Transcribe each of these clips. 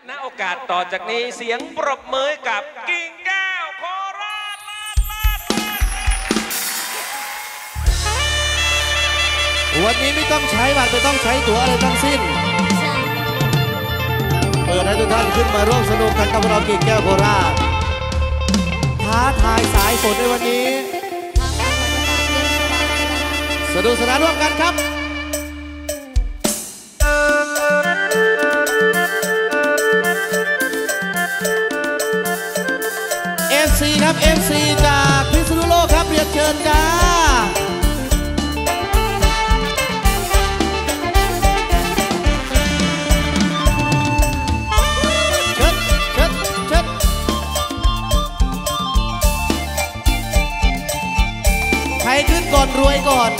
ณโอกาสต่อจากนี้เสียงปรบมือกับกิ่งแก้วโคราชวันนี้ไม่ต้องใช้บัตรไม่ต้องใช้ตั๋วอะไรทั้งสิ้นเปิดให้ทุกท่านขึ้นมาร่วมสนุกกันกับเรากิ่งแก้วโคราชท้าทายสายฝนในวันนี้สนุกสนานร่วมกันครับFC ครับ FC จากพิษณุโลกครับเรียนเชิญจ้าใครขึ้นก่อนรวยก่อน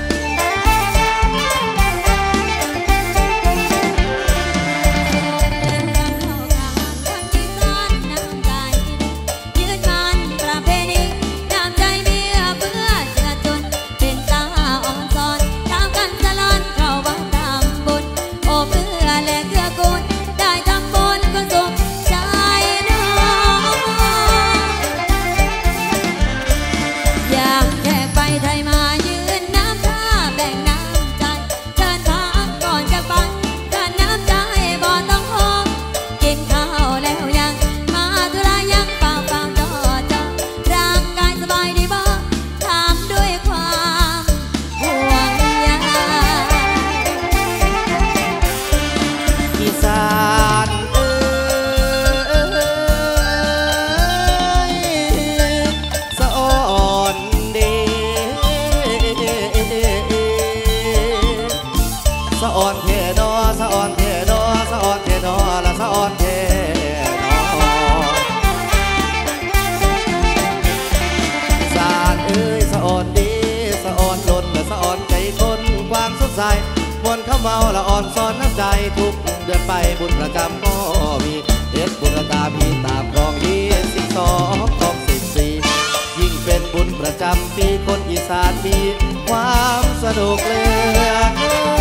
มวนเข้าเมาละอ่อนซ้อนน้ำใจทุกเดือนไปบุญประจำก็มีเอ็ดบุญตาพี่ตามกอง22กอง14ยิ่งเป็นบุญประจำปีคนอีสานมีความสนุกเลย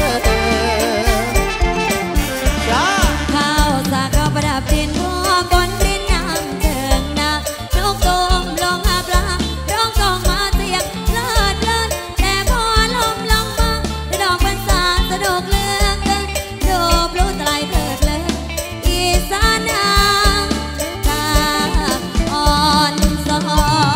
จ้าข้าวสาข้าวประดับดินหัวก้นดินน้ำเชิงนานกโตมลงอาปลาร้องกองมาเสียงเลิศเลิศแต่พอลมลงมาดอกมันสาสนุกเลือกเกินดูปลุกไตรเถิดเลยอีสานนางตาอ่อนสอง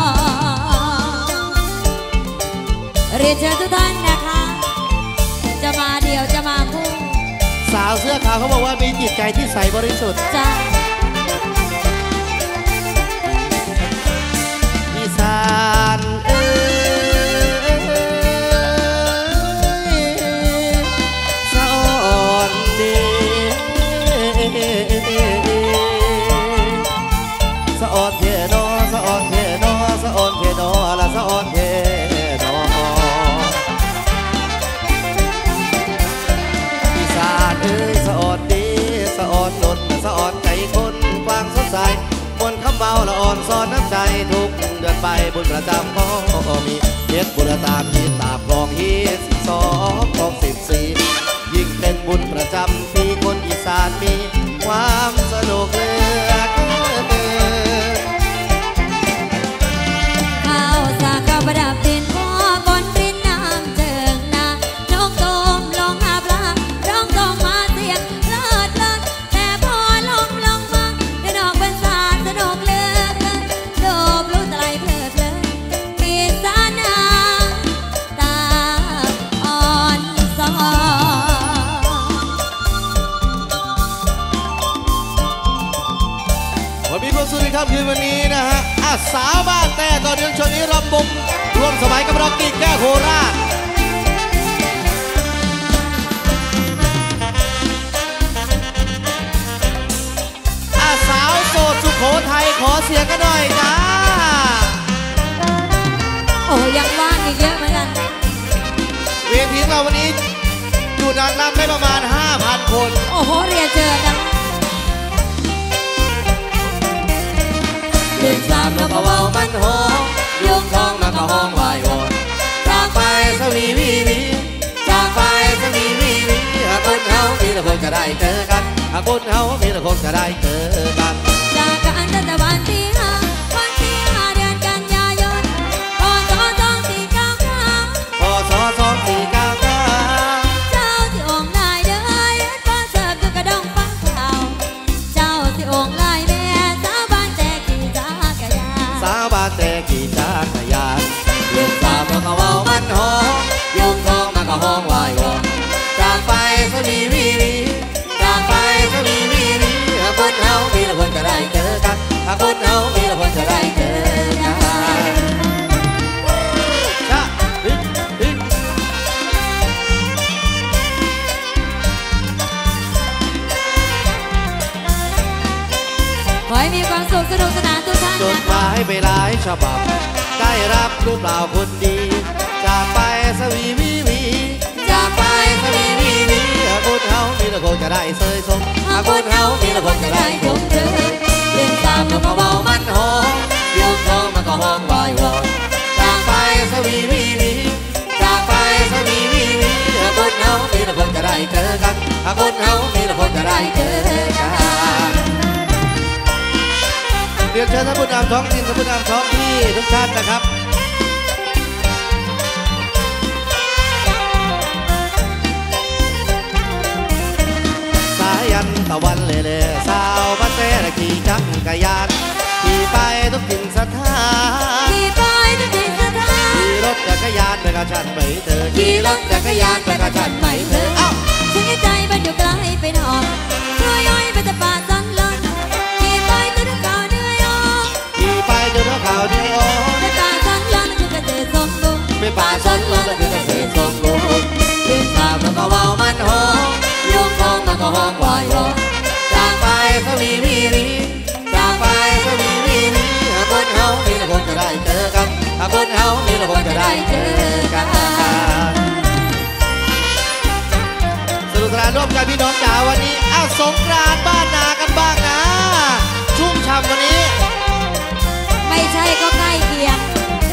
เรียนเชิญทุกท่านนะคะจะมาเดี่ยวจะมาคู่สาวเสื้อขาวเขาบอกว่ามีจิตใจที่ใสบริสุทธิ์จ้าอีสานสะอ่อนดีสะอ่อนเทนอสะอ่อนเทนอสะอ่อนเทนอละสะอ่อนเทนออีสานสะอ่อนดีสะอ่อนล้นสะอ่อนใจคนกว้างสดใสมนต์คำเบาละอ่อนซ้อนน้ำใจทุกเดือนไปบุญประจำก็มีเฮ็ดบุญตามที่ตาบกอง22กอง14ยิ่งเป็นบุญประจำปีคนอีสานมีความสนุกเหลือเกินข้าวสาข้าวประดับดินหัวก้นดินน้ำเจิงนานกโตมลงอาปลาร้องกองมาเสียงเลิศเลิศแต่พอลมลงมาได้ดอกเป็นสาสนุกเลือกเกินดูปลุกไตรเพลิดเลยอีสานนางตาอ่อนสองวันนี้ความสุขในค่ำคืนวันนี้นะฮะสาวบ้านแต่ตอนนี้ช่วงนี้รำวงร่วมสมัยกับเรากิ่งแก้วโคราชสาวโสดสุโขทัยขอเสียงกันหน่อยจ้าโอ้ยังว่างอีกเยอะเหมือนกันเวทีเราวันนี้อยู่นางรำได้ประมาณ 5,000 คนโอ้โหเรียนเชิญนะเดือนสามแล้วก็เว้ามันโหยุงทองแล้วก็ห้องวายโอนจากไปสวีวีวีจากไปสวีวีวีคนเฮาที่เราเพิ่งจะได้เจอกันหากคนเฮามีละคนจะได้เจอกันจากกันตั้งแต่วันที่5เดือนกันยายนพศ2499 พศ2499 เจ้าที่องค์ลายเด้อฟ้าเสิร์ฟอยู่กระดองฟังข่าวเจ้าที่องค์ลายแม่สาวบ้านแต่กี่จักรยานสาวบ้านแต่กี่จักรยานลูกสาวมันก็เว้ามันหอมยุงทองมันก็ห้องวายวอนจากไปสวีวีวีจากไปสวีวีวีหากคนเฮามีละคนจะได้เจอกันหากคนเฮามีละคนจะได้เจอกันชะขอให้มีความสุขสนุกสนานทุกท่านจดหมายไปหลายฉบับได้รับหรือเปล่าคนดีจากไปสวีวีวีจากไปสวีวีวีหากคนเฮามีละคนจะได้เสยสมหากคนเฮามีละคนจะได้ชมเชยเรื่องตามมันก็เบามันหอมเรื่องทองมันก็ห้องวายวอนจากไปสวีวีวีจากไปสวีวีวีหากคนเฮามีละคนจะได้เจอกันหากคนเฮามีละคนจะได้เจอกันเรียนเชิญท่านผู้นำท้องถิ่นท่านผู้นำท้องที่ทุกท่านนะครับสายันตะวันเล่ๆสาวบ้านแท้ขี่จักรยานขี่ไปทุกถิ่นสถานขี่ไปทุกถิ่นสถานขี่รถจักรยานไปกับฉันไปเธอขี่รถจักรยานไปกับฉันไปเธอเอ้าชีวิตใจมันอยู่ไกลไปนอนช่วยย้อยไปแต่ป่าสันลันขี่ไปจนข่าวเหนื่อยออกขี่ไปจนข่าวเหนื่อยออกไปป่าสันลันคือเกษตรสมบูรณ์ไปป่าสันลันคือเกษตรสมบูรณ์เรื่องราวมันก็เว้ามันหอมยุงทองมันก็ห้องวายวอนจากไปสวีวีวีจากไปสวีวีวีหากคนเฮามีละคนจะได้เจอกันหากคนเฮามีละคนจะได้เจอกันสนุกสนานร่วมกันพี่น้องจ๋าวันนี้อ้าวสงกรานต์บ้านนากันบ้างนะชุ่มฉ่ำวันนี้ไม่ใช่ก็ใกล้เคียง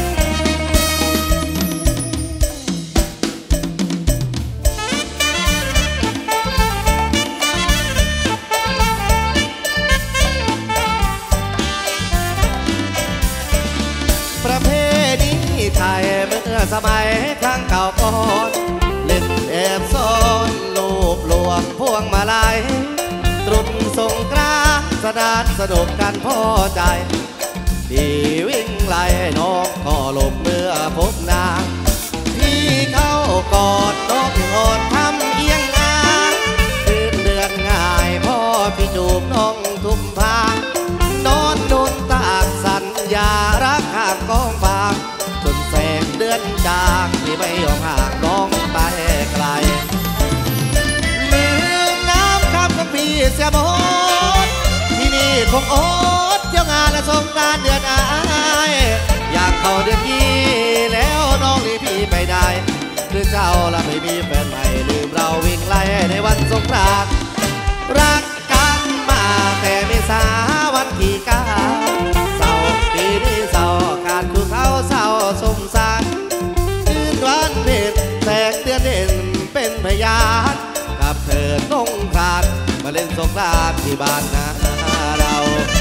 ประเพณีไทยเมื่อสมัยครั้งเก่าก่อนเล่นแอบซ่อนลูบหลวงพวงมาลัยตรุษสงกรานต์สนานสนุกกันพอใจที่วิ่งไล่น้องก็หลบเมื่อพบนางที่เข้ากอดน้องโอดทำเอียงอางตื่นเดือนง่ายพ่อพี่จูบน้องทุ่มพานอนนุนตากสัญญารักห่างกองฟางจนแสงเดือนจางที่ไม่ยอมห่างน้องไปไกลลืมน้ำคำของพี่เสียหมดที่นี่คงอดเที่ยวงานและสงกรานต์เดือนอายอยากเข้าเดือนยี่แล้วน้องนี่พี่ไปได้หรือเจ้าละไม่มีแฟนใหม่ลืมเราวิ่งไล่ในวันสงกรานต์รักกันมาแต่ไม่สาวันที่9เศร้าปีนี้เศร้าการคือเขาเศร้าสมสารคืนวันเพ็ญแสงเดือนเด่นเป็นพยานกับเธอสงกรานต์มาเล่นสงกรานต์ที่บ้านนาเรา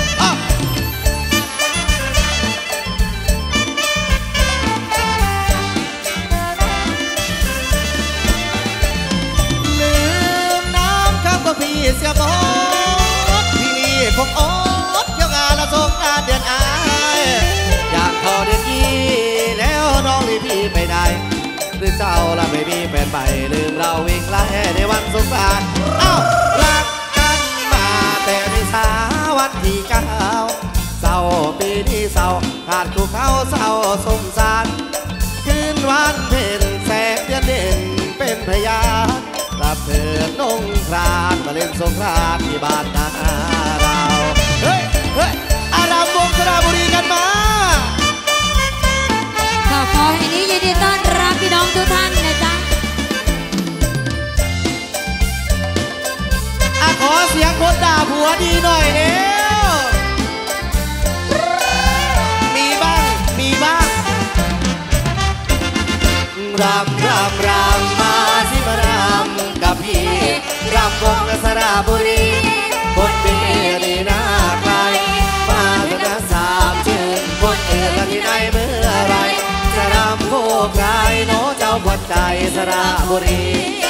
ลืมน้ำข้าวก็พี่เสียหมดที่นี่คงอดเที่ยวงานและสงกรานต์เดือนอายอยากเข้าเดือนยี่แล้วน้องนี่พี่ไปได้หรือเจ้าละไม่มีแฟนใหม่ลืมเราวิ่งไล่ในวันสงกรานต์เอ้ารักกันมาแต่ไม่สาวันที่9เศร้าปีนี้เศร้าขาดคู่เขาเศร้าสมสารคืนวันเพ็ญแสงเดือนเด่นเป็นพยานรับเธอนงครานมาเล่นสงกรานต์ที่บ้านนาเราเฮ้ยเฮ้ยอารามวงสระบุรีกันมาขอให้นี้ยินดีต้อนรับพี่น้องทุกท่านนะจ๊ะขอเสียงคนด่าผัวดีหน่อยเร็วมีบ้างมีบ้างรำมาสิมารำกับกับพี่รำวงสระบุรีคนดีนี่น่าไกลมาเถอะนะสามชื่นคนอื่นละที่ไหนเมื่อไรจะรำคู่ใครโน้เจ้าขวัญใจสระบุรี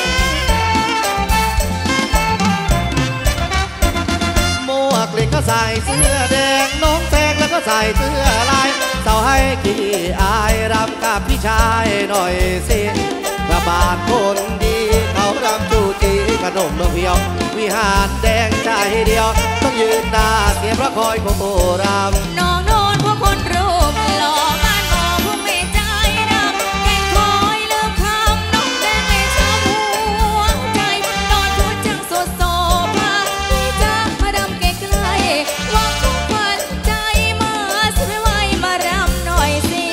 หมวกเล็กก็ใส่เสื้อแดงน้องแตงแล้วก็ใส่เสื้อลายเสาให้ขี้อายรำกับพี่ชายหน่อยสิกระบาดคนดีเขารำจูจีขนมเมืองเพียววิหารแดงใจเดียวต้องยืนหน้าเสียพระคอยโครำน้องโนนพวกคนรูปหล่อบ้านหมอพวกไม่ใจดำแก่งคอยเลิกคำน้องแดงไม่ช้ำหัวใจนอนพูดจังสดโสภาพี่จะมาดำใกล้ๆว่าทุกวันใจมาสวยไว้มารำหน่อยสิ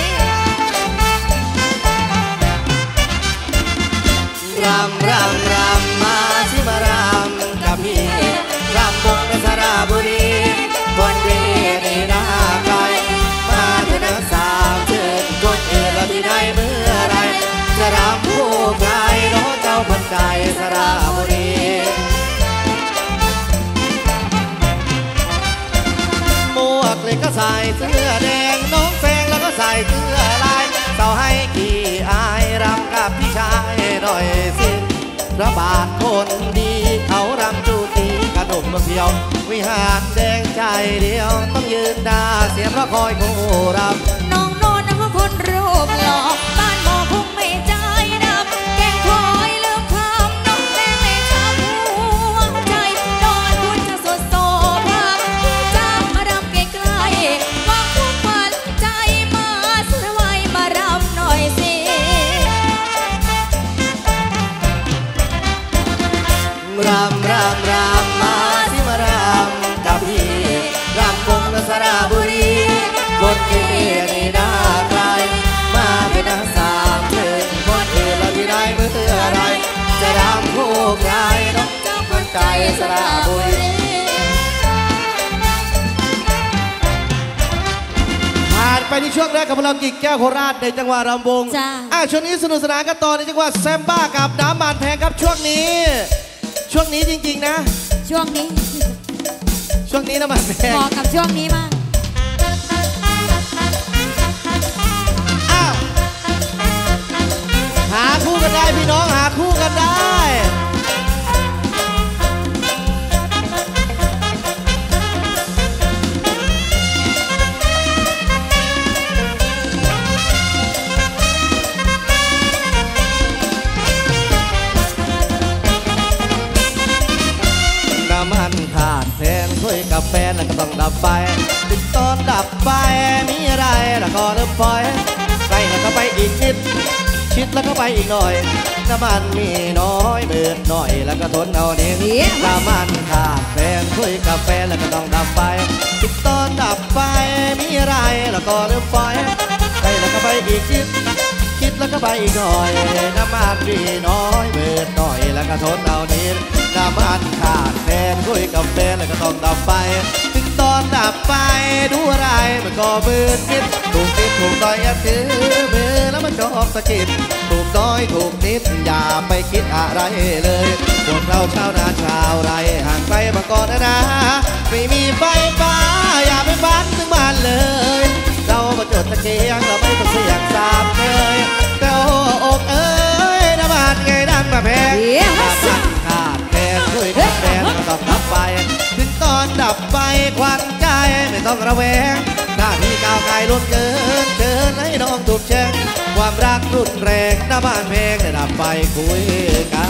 รำมาสิมารำกับพี่รำวงสระบุรีคนดีนี่น่าไกลมาเถอะนะสามเชิญคนอื่นละที่ไหนเมื่อไรจะรำคู่ใครน้องเจ้าพันใจสระบุรีหมวกเล็กก็ใส่เสื้อแดงน้องแฟงแล้วก็ใส่เสื้อลายเสาให้ขี้อายรำกับพี่ชายหน่อยสิพระบาทคนดีเขารำจูตีขนมเมืองเพียววิหารแดงใจเดียวต้องยืนหน้าเสียพระคอยโครำน้องโนนนะพวกคนรูปหล่อบ้านหมอคงไม่ใจดำแก่งคอยเลิกคำน้องแดงไม่ช้ำหัวใจนอนพูดจะสดโสภาพี่จะมาดำใกล้ๆว่าทุกวันใจมาสวยไว้มารำหน่อยสิรำมาสิมารำกับพี่รำวงสระบุรีคนดีนี่น่าไกลมาเป็นนักสามเชิญคนอื่นละที่ได้เมื่อไรจะรำคู่ใครน้องเจ้าคนใจสระบุรีผ่านไปในช่วงแรกกับพลังกิ่งแก้วโคราชในจังหวะรำวงช่วงนี้สนุกสนานกันต่อในจังหวะแซมบ้ากับน้ำมันแพงครับช่วงนี้จริงๆนะช่วงนี้น้ำมันแพงเหมาะกับช่วงนี้มากหาคู่กันได้พี่น้องหาคู่กันได้มันขาดแฟนคุยกับแฟนแล้วก็ต้องดับไฟติดตอนดับไฟมีอะไรแล้วก็เริ่มปล่อยใกล้แล้วก็ไปอีกนิดชิดแล้วก็ไปอีกหน่อยน้ำมันมีน้อยเบิดหน่อยแล้วก็ทนเอาเองน้ำมันขาดแฟนคุยกับแฟนแล้วก็ต้องดับไฟติดตอนดับไฟมีอะไรแล้วก็เริ่มปล่อยใกล้แล้วก็ไปอีกนิดชิดแล้วก็ไปอีกหน่อยน้ำมันมีน้อยเบิดหน่อยแล้วก็ทนเอาเองน้ำมันขาดแฟนคุยกับแฟนแล้วก็ต้องดับไฟถึงตอนดับไฟดูอะไรมันก็มืดมิดถูกติดถูกต่อยอย่าถือมือแล้วมันชอบสะกิดถูกน้อยถูกนิดอย่าไปคิดอะไรเลยพวกเราชาวนาชาวไร่ห่างไกลมาก่อนนะไม่มีไฟฟ้าอย่าไปฝันถึงบ้านเลยเรามาจดตะเกียงเราไม่ต้องเสี่ยงสามเลยแต่โอ้อกเอ้ยน้ำมันไงดันมาแพงขาดแฟนคุยกับแฟนก็ต้องดับไฟถึงตอนดับไฟควันใจไม่ต้องระแวงหน้าที่ก้าวไกลล้นเกินเชิญให้น้องถูกแช่งความรักรุนแรงหน้าบ้านเพลงได้ดับไฟคุยกัน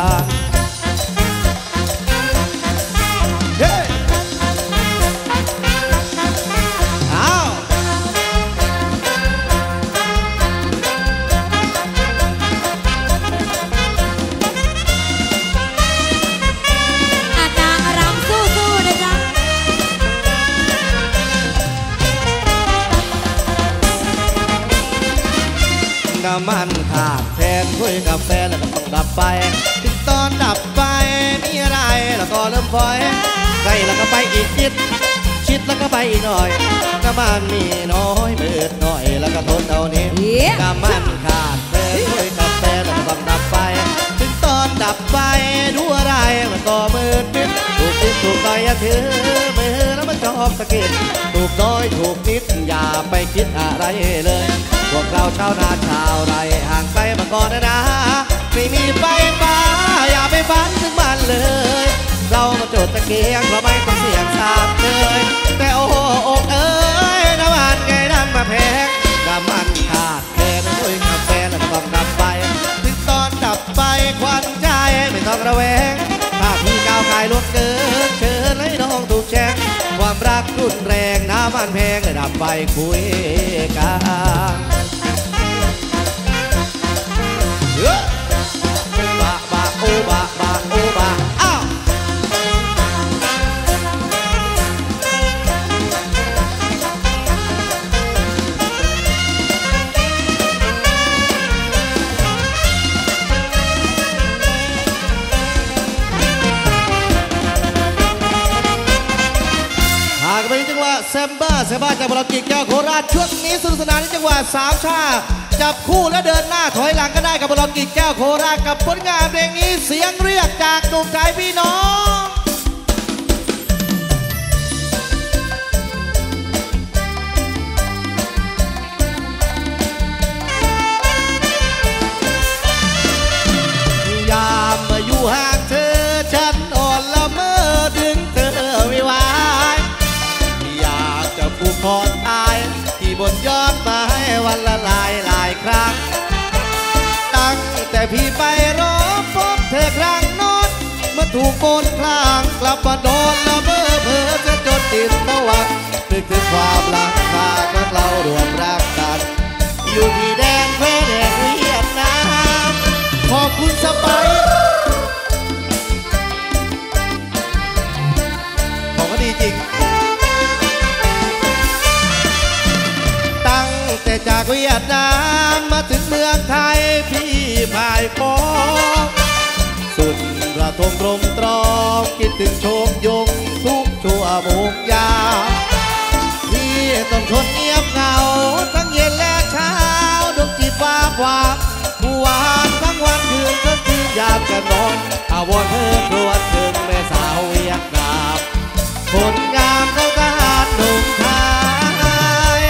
น้ำมันขาดแฟนคุยกับแฟนแล้วก็ต้องดับไฟถึงตอนดับไฟมีอะไรแล้วก็เริ่มพอยใกล้แล้วก็ไปอีกนิดชิดแล้วก็ไปอีกหน่อยน้ำมันมีน้อยเบิดหน่อยแล้วก็ทนเอานี้น้ำมันขาดแฟนคุยกับแฟนแล้วก็ต้องดับไฟถึงตอนดับไฟดูอะไรมันก็มืดมิดถูกนิดถูกน้อยอย่าถือมือแล้วมันชอบสะกิดถูกน้อยถูกนิดอย่าไปคิดอะไรเลยพวกเราชาวนาชาวไร่ห่างไกลมาก่อนนะไม่มีไฟฟ้าอย่าไปฝันถึงมันเลยเรามาจุดตะเกียงเพราะไม่ต้องเสี่ยงสาบเลยแต่โอ้อกเอ้ยน้ำมันไงน้ำมาแพงน้ำมันขาดแค่ไม่ด้วยกาแฟแล้วต้องดับไฟถึงตอนดับไฟควันใจไม่ต้องระแวงถ้าพี่ก้าวกายล่วงเกินเชิญให้น้องถูกแช่งความรักรุนแรงน้ำมันแพงเลยดับไฟคุยกันบะบะโอบะบะโอบะอ้าวไปจังหวะแซมบ้าจากบอลกิกแก้วโคราชช่วงนี้สนุกสนานในจังหวะสามชาจับคู่และเดินหน้าถอยหลังก็ได้กับบอลกิกแก้วโคราชกับผลงานเพลงนี้เสียงเรียกจากหนุ่มไทยพี่น้องยามมาอยู่ห่างเธอฉันอ่อนละเมอดึงเธอไม่ไหวผู้คอนตายที่บนยอดไม้วันละหลายครั้งตั้งแต่พี่ไปรอพบเธอครั้งโน้นเมื่อถูกโกนคลางกลับมาโดนละเมอเพ้อจะจดติดตะวันนึกถึงความรักพาของเรารวมรักกันอยู่ที่แดนแดนเวียดนามขอบคุณสไปของก็ดีจริงแต่จากเวียดนามมาถึงเมืองไทยพี่พ่ายฟ้องสุดระทมตรงตรองคิดถึงโชคยงทุกชั่วโมงยามพี่ต้องทนเงียบเหงาทั้งเย็นและเช้าดวงจิตฟ้าความผู้วานทั้งวันคืนก็คือยามกันนอนอาวรเธอครวญถึงแม่สาวเวียดนามคนงามเขาทหารหนุ่มไทย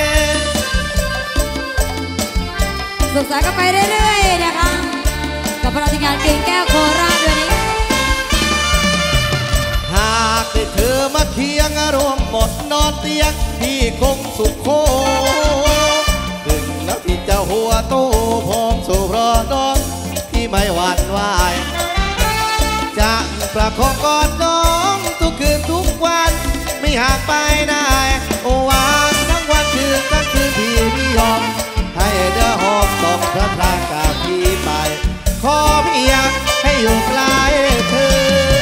สุขสันต์กันไปเรื่อยๆนะคะกับเราทีมงานกิ่งแก้วโคราชวันนี้หากได้เธอมาเคียงรวมหมดนอนเตียงพี่คงสุขโคถึงแล้วพี่จะหัวโตพร้อมสู่รอน้องพี่ไม่หวั่นไหวจะประคองกอดน้องทุกคืนทุกวันไม่ห่างไปไหนโอวานทั้งวันคืนทั้งคืนพี่ไม่ยอมให้เดือหอบตกพระพรากจากพี่ไปขอเพียงให้อยู่ใกล้เธอ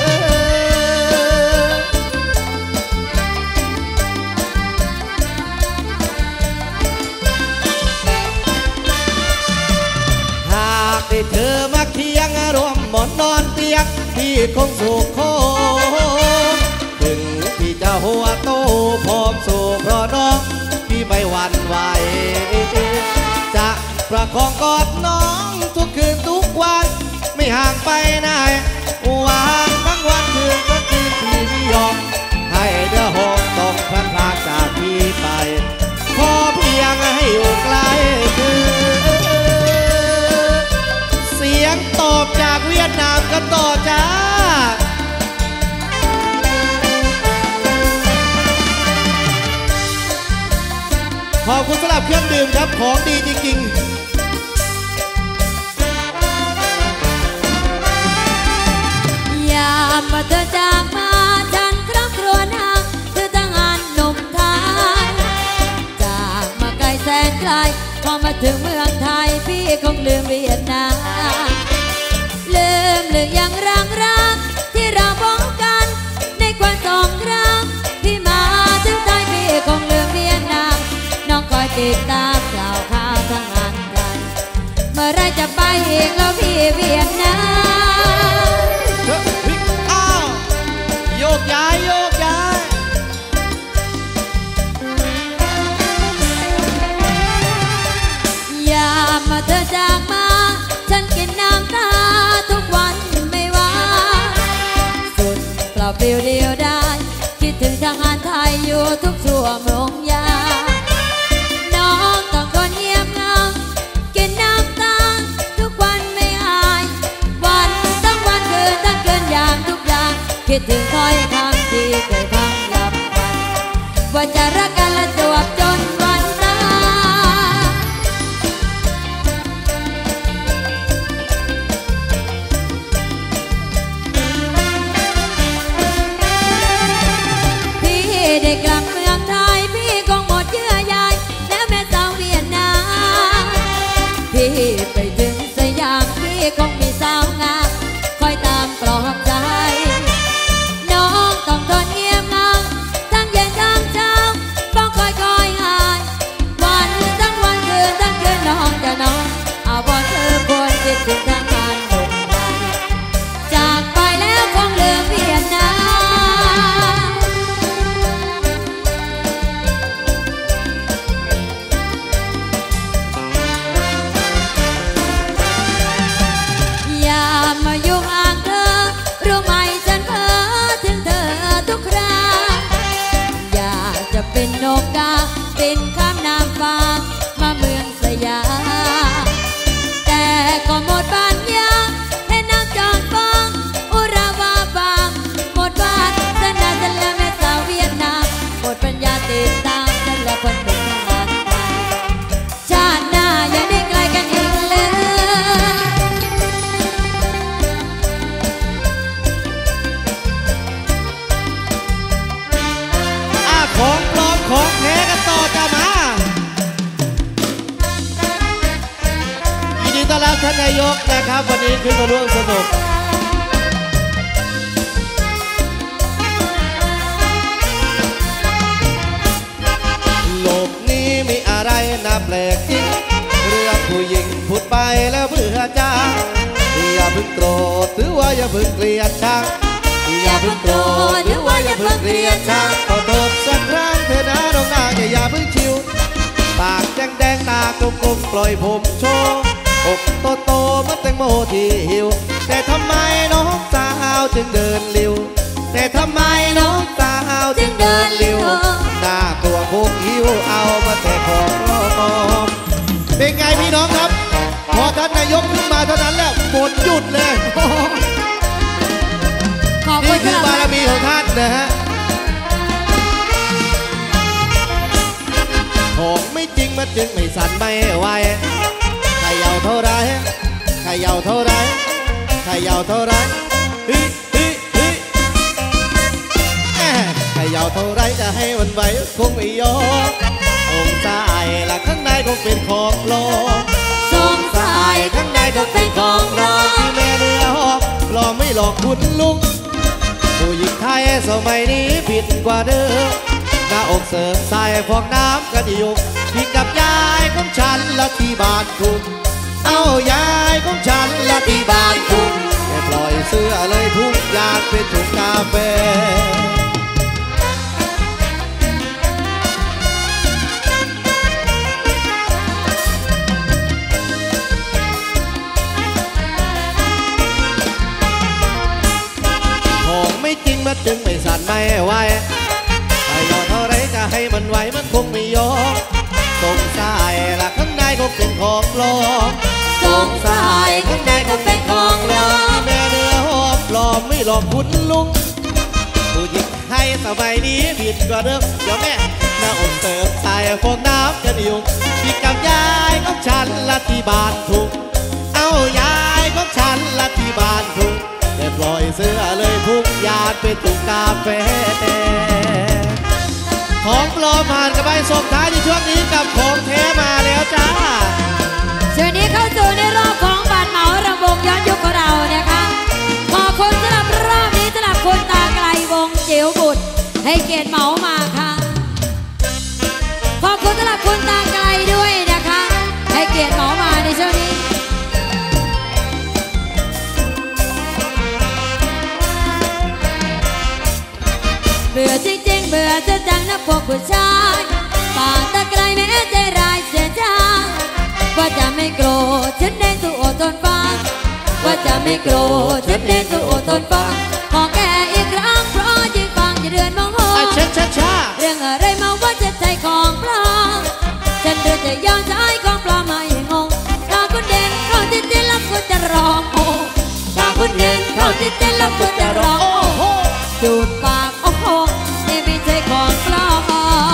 หากได้เธอมาเคียงรวมหมอนนอนเตียงพี่คงสุขโคถึงพี่จะหัวโตพร้อมสู่เพราะน้องพี่ไม่หวั่นไหวจะประคองกอดน้องทุกคืนทุกวันไม่ห่างไปไหนวางทั้งวันคืนทั้งคืนพี่ไม่ยอมให้เดือหอบต้องพลัดพรากจากพี่ไปขอเพียงให้อยู่ใกล้เธอเสียงตอบจากเวียดนามกันต่อจ้าขอบคุณสำหรับเครื่องดื่มครับของดีจริงๆยามมาเธอจากมาฉันครอบครัวนางเธอตั้งงานหนุ่มไทยจากมาไกลแสนไกลพอมาถึงเมืองไทยพี่คงลืมเวียดนามลืมหรือยังรักที่เราพบกันในควันสองครั้งพี่มาถึงไทยพี่คงลืมเวียดนามน้องคอยติดตามข่าวทั้งงานไทยเมื่อไรจะไปอีกแล้วพี่เวียดนามอ้าวโยกย้ายโยกย้ายยามมาเธอจากมาฉันกินน้ำตาทุกวันไม่ปลิวเดียวได้คิดถึงทหารไทยอยู่ทุกช่วงโรงยาน้องต้องคนเงียบเหงากินน้ำตาทุกวันไม่หายวันทั้งวันคืนทั้งคืนอย่างทุกอย่างคิดถึงถ้อยคำที่เคยพังยับวันว่าจะรักกันและจวบจนวันตายพี่ได้กลับเมืองไทยพี่คงหมดเยื่อใยและแม่สาวเวียดนามพี่ไปถึงสยามพี่คงมีสาวงามคอยตามปลอบใจน้องต้องทนเงียบเหงาทั้งเย็นทั้งเช้าฟ้องคอยหายวันทั้งวันคืนทั้งคืนน้องจะนอนเอาบนเธอควรคิดถึงทางการหนุ่มไทยจากไปแล้วคงลืมเวียดนามอย่ามายุ่งอ่างเธอรู้ไหมฉันเพ้อถึงเธอทุกคราอยากจะเป็นนกกาบินข้ามน้ำฟ้ามาเมืองสยามแต่ก็หมดปัญญาให้นั่งจองฟังอุราวาบางหมดวาสนาฉันและแม่สาวเวียดนามหมดปัญญาติดตามฉันและคนเป็นทหารไทยชาติหน้าอย่าได้ไกลกันอีกเลยของปลอมของแท้กันต่อจะมายินดีต้อนรับท่านนายกนะครับวันนี้ขึ้นมาร่วมสนุกโลกนี้มีอะไรน่าแปลกจริงเรื่องผู้หญิงพูดไปแล้วเบื่อจ้าอย่าเพิ่งโกรธหรือว่าอย่าเพิ่งเกลียดชังอย่าเพิ่งโกรธหรือว่าอย่าเพิ่งเกลียดชังขอโทษสักครั้งเถอะนะน้องนางอย่าเพิ่งชิวปากแดงตากลมๆปล่อยผมโชว์อกโตๆเหมือนแตงโมที่หิวแต่ทำไมน้องสาวจึงเดินเร็วแต่ทำไมน้องสาวจึงเดินเร็วหน้าตัวคงหิวเอามาแต่ของปลอมเป็นไงพี่น้องครับพอท่านนายกขึ้นมาเท่านั้นแหละหมดหยุดเลยนี่คือบารมีของท่านนะฮะของไม่จริงมันจึงไม่สั่นไม่ไหวขย่าเท่าไรขย่าเท่าไรขย่าเท่าไรเฮ้ยขย่าเท่าไรจะให้มันไหวคงไม่ยอมองค์สายละข้างในคงเป็นของปลอมสงสัยข้างในคงเป็นของปลอมที่แม่เรือหอบปลอมไม่หลอกคุณลุงผู้หญิงไทยสมัยนี้ผิดกว่าเดิมหน้าอกเสริมใส่ฟองน้ำกันยุกพี่กับยายของฉันละที่บ้านทุ่งเอายายของฉันละที่บ้านทุ่งแค่ปล่อยเสื้อเลยพุ่งอยากเป็นถุงกาแฟของไม่จริงมันจึงไม่สั่นไม่ไหวถ้ายอเท่าไรจะให้มันไหวมันคงไม่ยอมสงสัยละข้างในคงเป็นของปลอมสงสัยข้างในคงเป็นของปลอมแม่เนื้อหอมปลอมไม่หลอกคุณลุงผู้หญิงไทยสมัยนี้ผิดกว่าเดิมเดี๋ยวแม่หน้าอกเติมใส่ฟองน้ำกันยุงพี่กับยายของฉันละที่บ้านทุ่งเอายายของฉันละที่บ้านทุ่งแต่ปล่อยเสื้อเลยพุ่งยาดเป็นถุงกาแฟของปลอมผ่านกันไปส่งท้ายในช่วงนี้กับของแท้มาแล้วจ้าช่วงนี้เข้าสู่ในรอบของบัตรเหมารำวงย้อนยุคของเรานะคะขอบคุณสำหรับรอบนี้สำหรับคุณตาไกลวงจิ๋วบุตรให้เกียรติเหมามาค่ะขอบคุณสำหรับคุณตาไกลด้วยนะคะให้เกียรติเหมามาในช่วงนี้เบื่อจริงๆเบื่อจะจังนะพวกผู้ชายปากตะไกลแม้ใจร้ายเสียจางว่าจะไม่โกรธฉันเน้นสู้อดทนฟังว่าจะไม่โกรธฉันเน้นสู้อดทนฟังขอแค่อีกครั้งเพราะช้าเรื่องอะไรมาว่าจะใจของปลอมฉันเดือดจะยอมใจของปลอมไม่งงตาคุณเด่นเขาติดเต้นแล้วก็จะร้องโอ้ตาคุณเด่นเขาติดเต้นแล้วก็จะร้องโอ้จูดปากโอ้โหนี่ไม่ใช่ของปลอม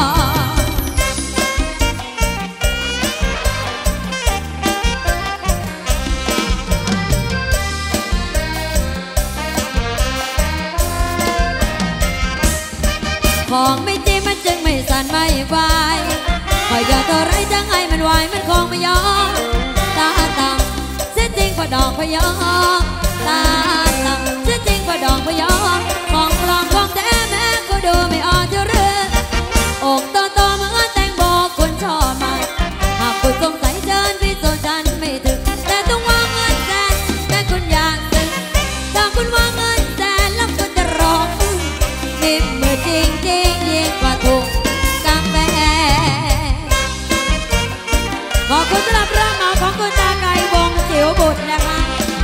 ของไม่จริงมันจึงไม่สั่นไม่ไหวคอยอย่าตัวไรจังไงมันไหวมันคงไม่ยอมตาต่ำเสียจริงกว่าดอกพยอมตาต่ำเสียจริงกว่าดอกพยอมของปลอมของแท้แม้ก็ดูไม่อ่อนจะเรืออกโตโตเหมือนแตงโมคุณชอบมาหากคุณสงสัยเชิญพิสูจน์ฉันไม่ถึงแต่ต้องวางเงินแสนแค่คุณอยากซึ้งถ้าคุณวางเงินแสนแล้วคุณจะร้องนิ่มมือจริงจริงยิ่งกว่าถูกกาแฟขอบคุณสำหรับเรื่องราวของคุณตาไก่วงจิ๋วบุตรนะคะ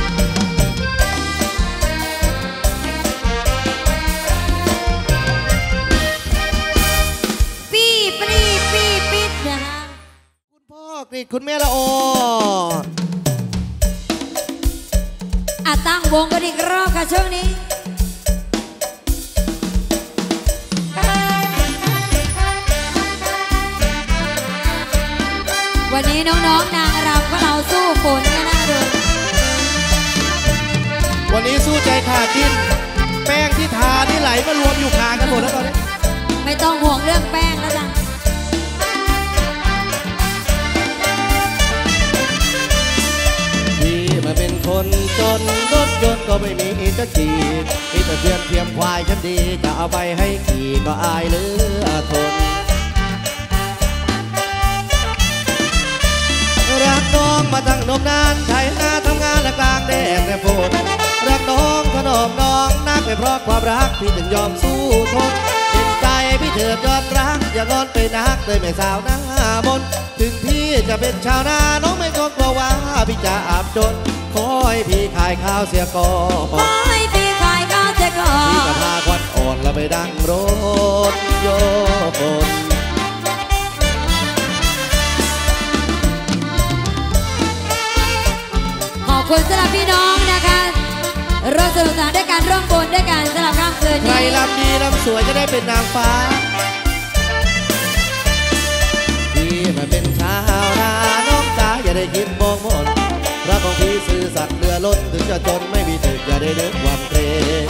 ปีปรีปีปิดนะคะคุณพ่อกรีดคุณแม่ละโอตั้งวงกันอีกรอบค่ะช่วงนี้วันนี้น้องๆนางรำของเราสู้ฝนกันนะดูวันนี้สู้ใจขาดดิ้นแป้งที่ทาที่ไหลมารวมอยู่คากันหมดแล้วตอนนี้ไม่ต้องห่วงเรื่องแป้งแล้วจ้ะพี่มาเป็นคนจนรถยนต์ก็ไม่มีจะขี่มีแต่เพื่อนเทียมควายฉันดีจะเอาไปให้ขี่ก็อายเหลือทนรักน้องมาตั้งนมนานไทยนาทำงานและกลางแดดและฝนรักน้องถนอมน้องนักไปเพราะความรักพี่ถึงยอมสู้ทนเห็นใจพี่เถิดยอมรักอย่างอนไปนักเลยแม่สาวหน้ามนถึงพี่จะเป็นชาวนาน้องไม่ต้องกลัวว่าพี่จะอับจนขอให้พี่ขายข้าวเสียก่อนขอให้พี่ขายข้าวเสียก่อนพี่จะพาควันอ่อนแล้วไปดังรถยนต์ขอบคุณสำหรับพี่น้องนะคะร่วมสนุกสนานด้วยการร่วมบุญด้วยกันสำหรับค่ำคืนนี้ใครลำดีลำสวยจะได้เป็นนางฟ้าพี่มาเป็นชาวนาน้องจ๋าอย่าได้คิดมองมนรักของพี่ซื่อสัตย์เรือล้นถึงจะจนไม่มีตึกอย่าได้นึกหวั่นเกรง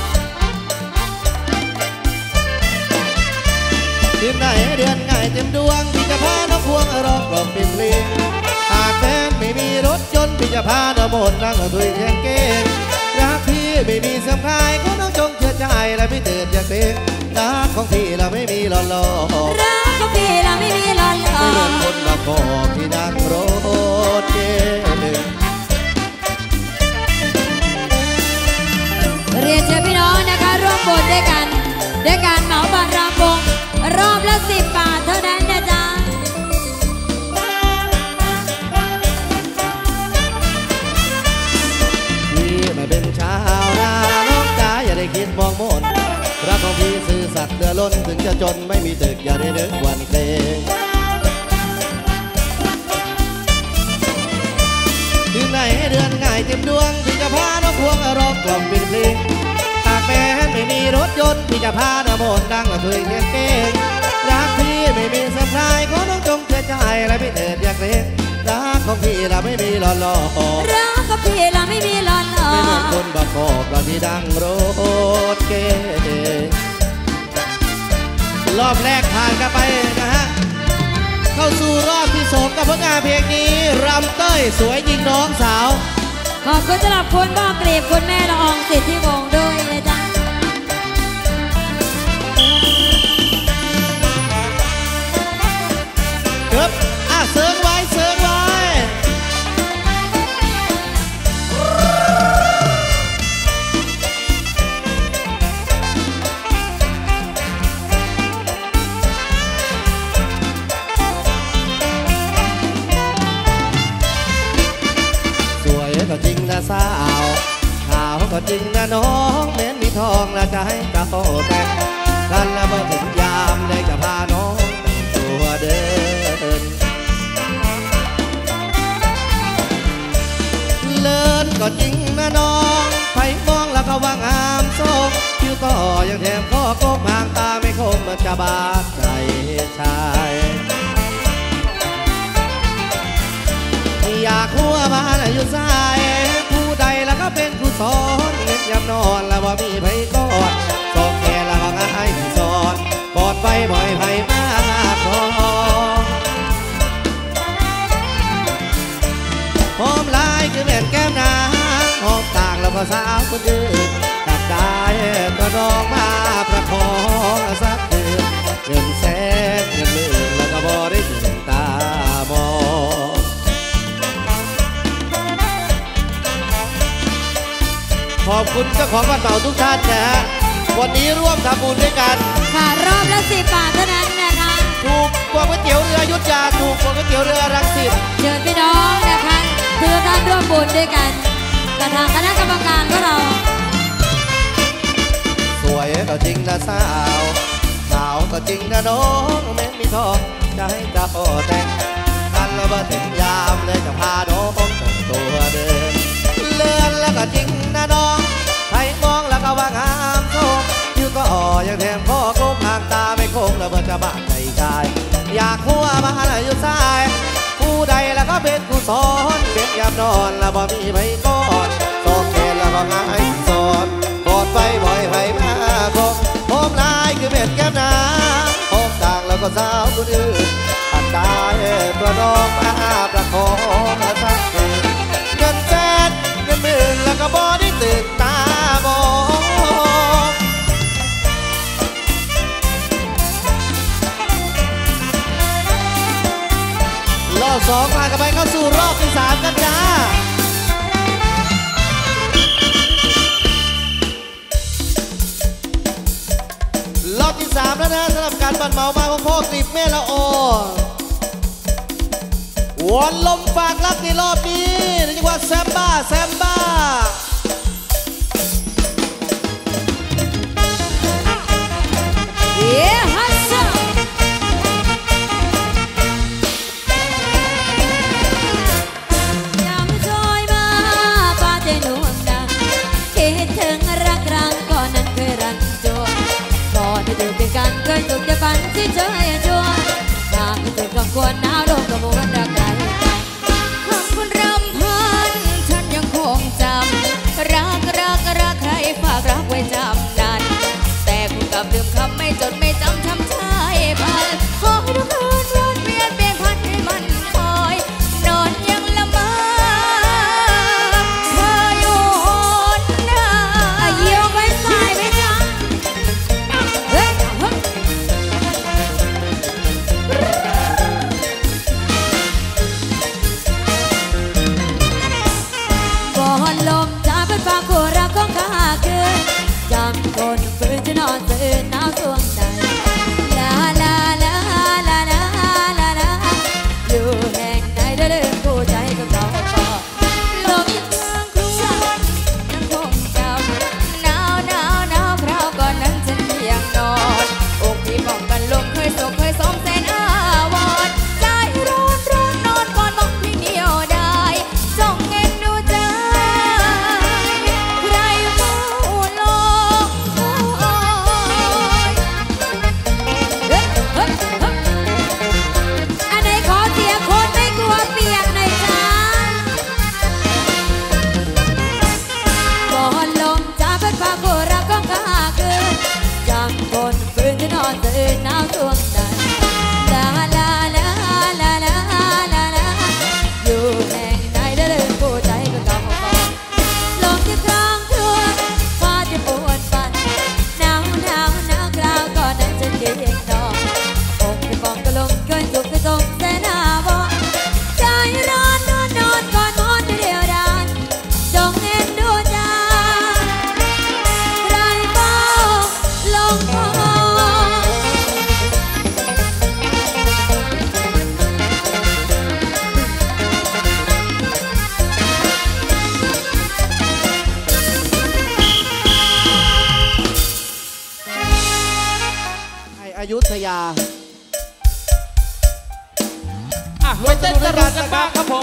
คืนไหนเดือนง่ายเต็มดวงพี่จะพาน้องพวงร้องกล่อมเป็นเพลงหากแฟนไม่มีรถยนต์พี่จะพาน้องมนนั่งถุยแทงเก้งรักพี่ไม่มีสำคัญก็น้องจงเชื่อใจและไม่ตื่นอย่าเกรงรักของพี่เราไม่มีหลอกรักของพี่เราไม่มีหลอกไม่เหมือนคนมาบอกที่นั่งรถเก๋งเรียนเชิญพี่น้องนะคะร่วมบุญด้วยกันด้วยการเหมาบัตรรำวงรอบละ10 บาทเท่านั้นนะจ๊ะพี่มาเป็นชาวนาน้องจ๋าอย่าได้คิดมองมนรักของพี่ซื่อสัตย์เรือล้นถึงจะจนไม่มีตึกอย่าได้นึกหวั่นเกรงคืนไหนเดือนง่ายเต็มดวงพี่จะพาน้องพวงร้องกล่อมเป็นเพลงหากแฟนไม่มีรถยนต์พี่จะพาน้องมนนั่งและถุยเทียนเก้งรักพี่ไม่มีสำคัญขอน้องจงเชื่อใจและไม่เถิดอย่าเกรงรักของพี่เราไม่มีหลอกรักของพี่เราไม่มีหลอกไม่เหมือนคนบักกอกเราที่ดังรถเก๋งรอบแรกผ่านกันไปนะฮะเข้าสู่รอบที่2กับผลงานเพลงนี้รำเต้ยสวยยิงน้องสาวขอบคุณสำหรับคุณพ่อกรีบคุณแม่ละอองสิทธิวงศ์ด้วยนะจ๊ะเกิบเสิร์ฟไว้เสิร์ฟไว้สวยก็จริงนะสาวขาวก็จริงนะน้องแม้มีจะบาดใจชายอยากหัวบ้านอยู่สายผู้ใดแล้วก็เป็นผู้สอนเงียบยามนอนแล้วว่ามีไผกอดสองแค่แล้วก็ง่ายสอนกอดไปบ่อยไผมาขอหอมลายคือแม่นแก้มนางหอมต่างแล้วก็สาวคนอื่นตัดได้ก็น้องมาประคองสักคืนเงินแสนเงินหมื่นแล้วก็บ่ได้ถึงตามองขอบคุณเจ้าของบ้านเป่าทุกท่านนะฮะวันนี้ร่วมทำบุญด้วยกันค่ะรอบละ10 บาทเท่านั้นนะคะถูกกว่าก๋วยเตี๋ยวเรือยุทธยาถูกกว่าก๋วยเตี๋ยวเรือรังสิตเชิญพี่น้องนะคะทุกท่านร่วมบุญด้วยกันกับทางคณะกรรมการของเราสวยก็จริงนะสาวสาวก็จริงนะน้องแม้มีทองจะให้เจ้าแต่งกันแล้วมาถึงยามเลยจะพาน้องแต่งตัวเดินเลื่อนแล้วก็จริงนะน้องใครมองแล้วก็ว่างามโชมอยู่ก็อ่ออย่างแถมพ่อกลมห่างตาไม่โค้งแล้วเมื่อจะบาดใจกายอยากหัวมาอยู่สายผู้ใดแล้วก็เป็นผู้สอนเป็นยามนอนแล้วบ่มีไผกอดสองแขนแล้วก็ง่ายสอนกอดไปบ่อยไผมาคงหอมลายคือเม็ดแก้มน้ำหอมต่างแล้วก็สาวคนอื่นอันกายประนอมมาประคองสักคืนเงินแสนเงินหมื่นแล้วก็บ่ได้ตื่นตามองรอบสองผ่านกันไปเข้าสู่รอบที่3กันจ้ารอบที่3แล้วนะสำหรับการบันเมามาของพ่อกลิบแม่ละโอวนลมฝากรักในรอบนี้ในจังหวัดแซมบ้าแซมบ้าฮัสซายามซอยมาป้าใจหนุ่มดังคิดถึงรักรังก่อนนั้นเคยรันจวนก่อนที่เดินด้วยกันเคยสุขจะฝันที่เจอจวนหากไม่ถึงกับควรหนาวลงกระมวลรักใจคำคุณรำพันฉันยังคงจำรักใครฝากรักไว้จำนานแต่คุณกลับลืมคำไม่จดไม่จำช้ำชายพันขอให้ทุกคืนวนเวียนเป็นพันให้มันคอยนอนยังละเมอเธออยู่หน้าเยี่ยวไปสายไปจ้าเฮ้ยบ่อนลมจะเป็นฟ้าคู่รักของข้าคืนจำคนฝืนจะนอนตื่นหนาวสวงใจลาลาลาลาลาลาลาอยู่แห่งไหนได้เดินคู่ใจกับเราต่อลมยังครวนยังคงจำหนาวคราวก่อนนั้นฉันเพียงนอนอกที่ป้องกันลมเคยโศกเคยสมแสนอาวรใจร้อนนอนก่อนมองเพียงเดียวได้ส่องเงินดูใจใครเฝ้าลงอันไหนขอเสียงคนไม่กลัวเปียกหน่อยจ้าบ่อนลมจะเป็นฟ้าคู่รักของข้าคืนจำคนฝืนจะนอนตื่นหนาวสวงใจลาลาลาลาลาลาลาอยู่แห่งไหนได้เดินคู่ใจกับเขาลมที่กลางทวนฟ้าจะปวดฟันหนาวกราวก่อนนั้นฉันเพียงนอนอกที่ป้องกันลมเคยสุขเคยสมแสนอาวรใจร้อนนอนก่อนนอนเดียวดายจงเห็นดูใจใครเฝ้าลงคอยอยุธยาไปเต้นตลาดกันบ้างครับผม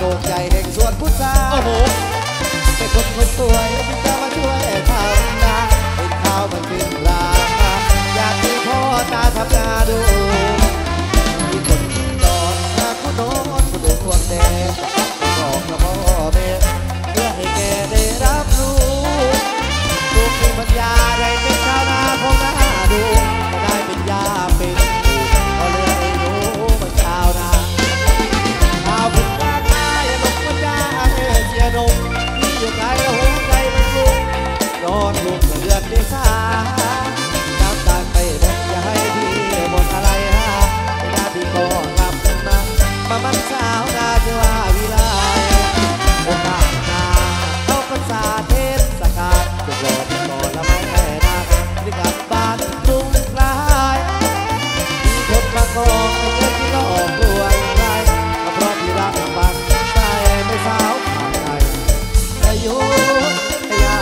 ห่วงใยแห่งสวนพุทราโอ้โหเป็นคนสวยที่จะมาช่วยทำนาเป็นข้าวมันขึ้นราอยากให้พ่อตาทำนาดูมีคนดอนมาคุณโน้ตคุณดูควงแดงบอกกับพ่อแม่เพื่อให้แกได้รับรู้ลูกมีปัญญาได้เป็นชาวนาคงน่าดูจะได้เป็นยาเป็นพอเลือกให้รู้มันชาวนาข้าวพึ่งราคาอย่าลงปัญญาเสียนมที่อยู่ไกลหัวใจมันลุกนอนลุกเดือนที่สาน้ำตาลไปหมดอย่าให้พี่หมดอะไรฮะไม่น่าพี่ก็กลับมามันสาวนาจะว่าวิไลโอกาสนาเข้าภาษาเทศกาลจะรอที่ก่อนละไม่แน่นะที่กลับบ้านกรุงไกลมีคนมากองให้เงินที่หลอกลวงใครก็เพราะที่รักบางใจไม่สาวผ่านใจอายุยา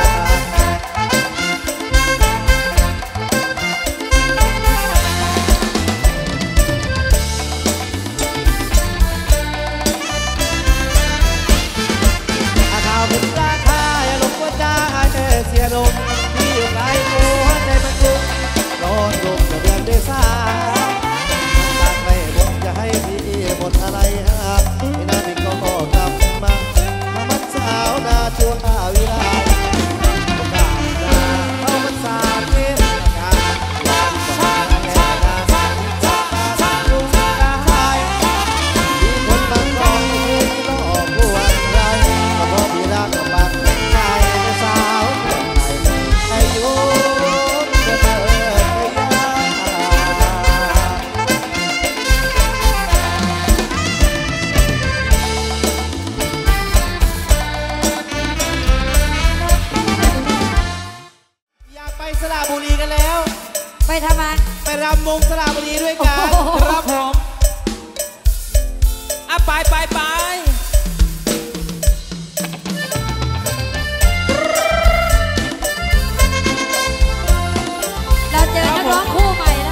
เป็นราคาอย่าลงว่าจ้าเสียนมที่อยู่ไกลหัวใจมันลุกนอนลงกับเดือนเดษาตั้งไม่หมดจะให้พี่หมดอะไรฮะไม่น่าพี่ก็กลับมามันสาวนาชัววิไลโอกาสนาเข้ามันสาเทศกาลอยากจะมาแก่นาตาลุงกายมีคนบางกองที่หลอกลวงเราเพราะพี่รักกับบักใจไม่สาวคนไหนอายุจะเกิดไม่ยากอยากไปสระบุรีกันแล้วไปทำไมไปรำวงสระบุรีด้วยกันครับผมไปเราเจอนักร้องคู่ใหม่แล้ว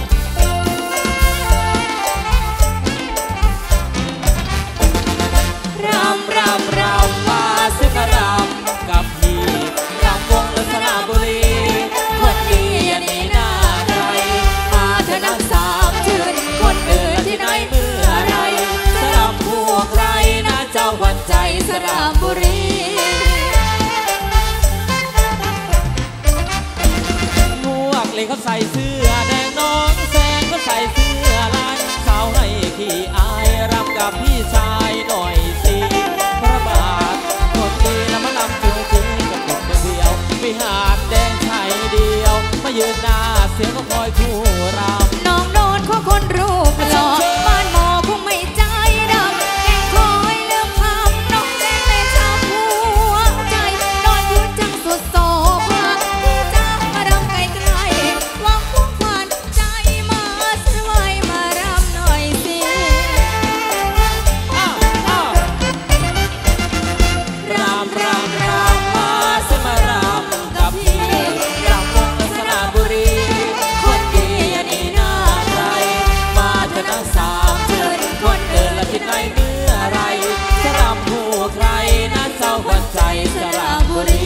รำมาสิมารำกับพี่รำวงสระบุรีคนดีอันนี้น่าใครมาเธอนักสามชื่นคนอื่นที่ไหนเมื่อไรสรำพวกไรนะเจ้าวันใจสระบุรีหมวกเลยเขาใส่เสื้อแดงน้องแสงเขาใส่เสื้อลายสาวให้ขี้อายรำกับพี่ชายหน่อยสิพระบาทคนดีแล้วมาลำจูจีกับคนเดียววิหารแดงชายเดียวมายืนหน้าเสียงก็คอยคู่รำน้องโดนข้อคนรูปหล่อบ้านหมอคงไม่ใจดำแกงคอยเลือกคำน้องแดงเลยชาวหัวใจนอนพูดจังสุดโสภาพี่จ้ามารำไกลๆหวังพวกขวัญใจมาสวยมารำหน่อยสิรำมาสิมารำกับพี่รำวงสระบุรีคนดีอันนี้น่าใครมาเถอะนะสามชื่นคนเดินละที่ไหนเมื่อไรจะรำผู้ใครนะเจ้าวันใจสระบุรี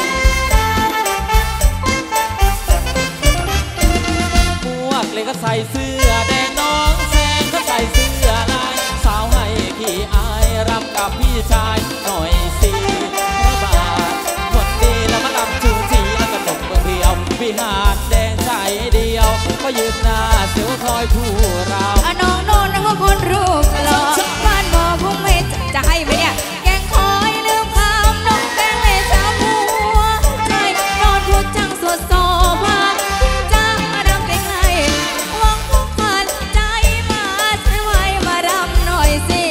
หมวกเลยก็ใส่เสื้อแดงน้องแสงก็ใส่เสื้อลายสาวให้ขี้อายรำกับพี่ชายหน่อยสิพระบาทคนดีแล้วมาลำจูจีแล้วก็หนุ่มเมืองเดียววิหารแดงใจเดียวก็ยืนหน้าเสียวคอยคู่เราน้องโดนข้อคนรูปหล่อบ้านหมอคงไม่จะให้ไหมเนี่ยแกงคอยลืมคำน้องแดงเลยชาวหัวใจนอนพูดจังสวดโสภาพี่จ้ามารำไกลๆหวังพวกขวัญใจมาสวยมารำหน่อยสิ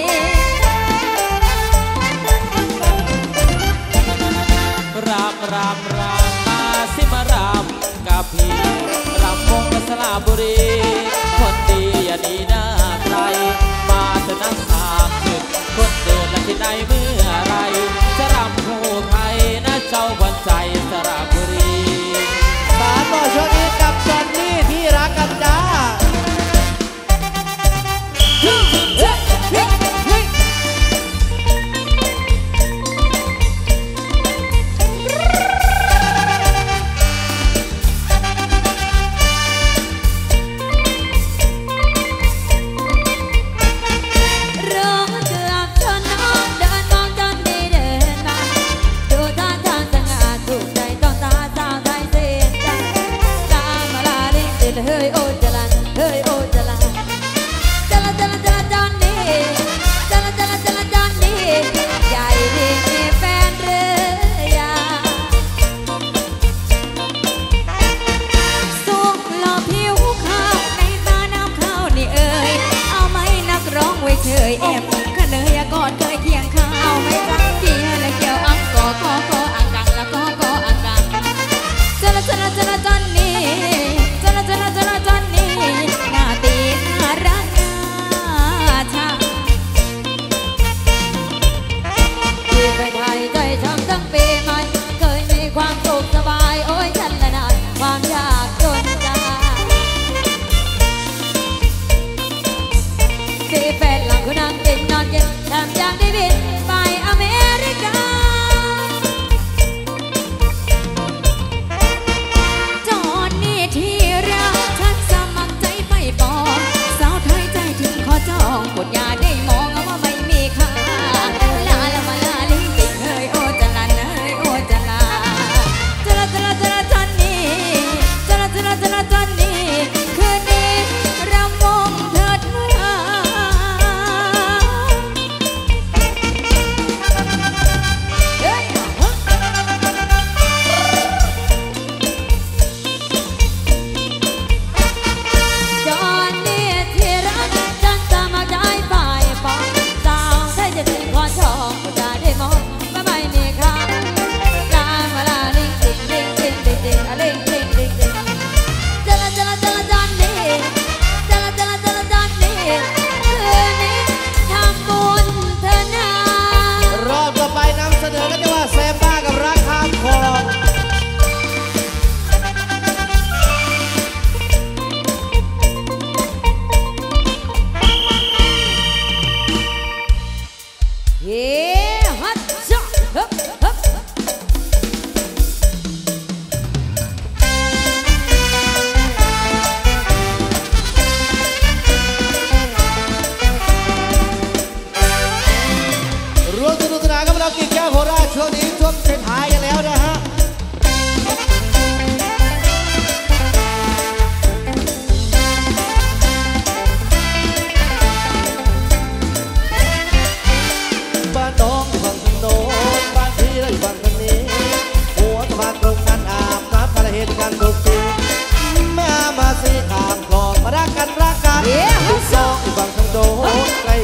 รำมาสิมารำกับพี่รำวงสระบุรีคนดีอันนี้น่าใครมาเถอะนะสามชื่นคนเดินละที่ไหนเมื่อไรจะรำคู่ใครนะเจ้าวันใจสระบุรีสารต่อช่วงนี้กับจอนนี่ที่รักกันจ้าเ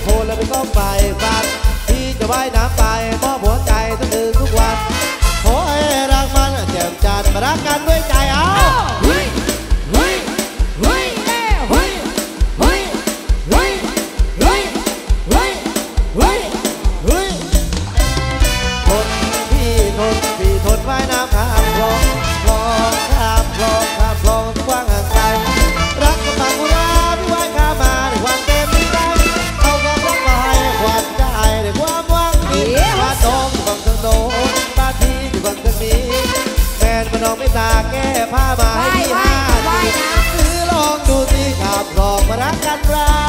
คนแล้วไปก็ไปฟังพี่จะว่ายน้ำไปมอบหัวใจทุกคืนทุกวันขอให้รักมันแจ่มจันทร์มารักกันด้วยใจเอาเฮ้ยเฮ้ยเฮ้ยเฮ้ยเฮ้ยเฮ้ยเฮ้ยเฮ้ยเฮ้ยเฮ้ยเฮ้ยทนพี่ทนว่ายน้ำข้ามคลองข้ามคลองกว้างห่างไกลรักกับต่างกุราพี่ว่ายข้ามมาด้วยความเต็มใจเอาความรักมาให้ขวัญใจด้วยความหวังดีบ้านน้องอยู่ฝั่งทางโน้นบ้านพี่อยู่ฝั่งทางนี้แฟนมันน้องไม่ตาแก้ผ้ามาให้พี่ห้าคือลองดูสิข้ามคลองมารักกัน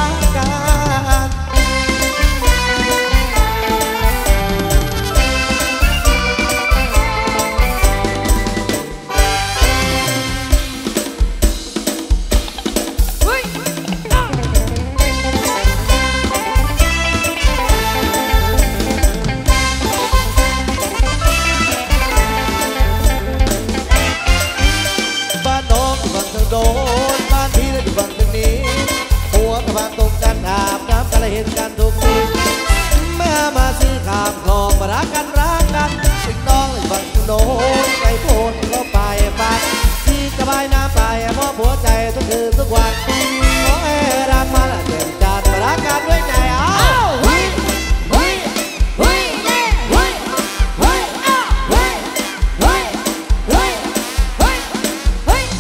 โดนบ้านพี่ได้อยู่ฝั่งทางนี้หัวกับบ้านตรงกันอาบน้ำกันและเห็นกันทุกทีแม่มาซื้อข้ามคลองมารักกันสิ่งน้องอยู่ฝั่งทางโน้นใจโผล่เข้าไปบ้านพี่จะว่ายน้ำไปมอบหัวใจทุกคืนทุกวันขอให้รักมันแจ่มจันทร์มารักกันด้วยใจเอาเฮ้ยเฮ้ยเฮ้ยเฮ้ยเฮ้ยเฮ้ยเฮ้ยเฮ้ยเฮ้ยเฮ้ยเฮ้ย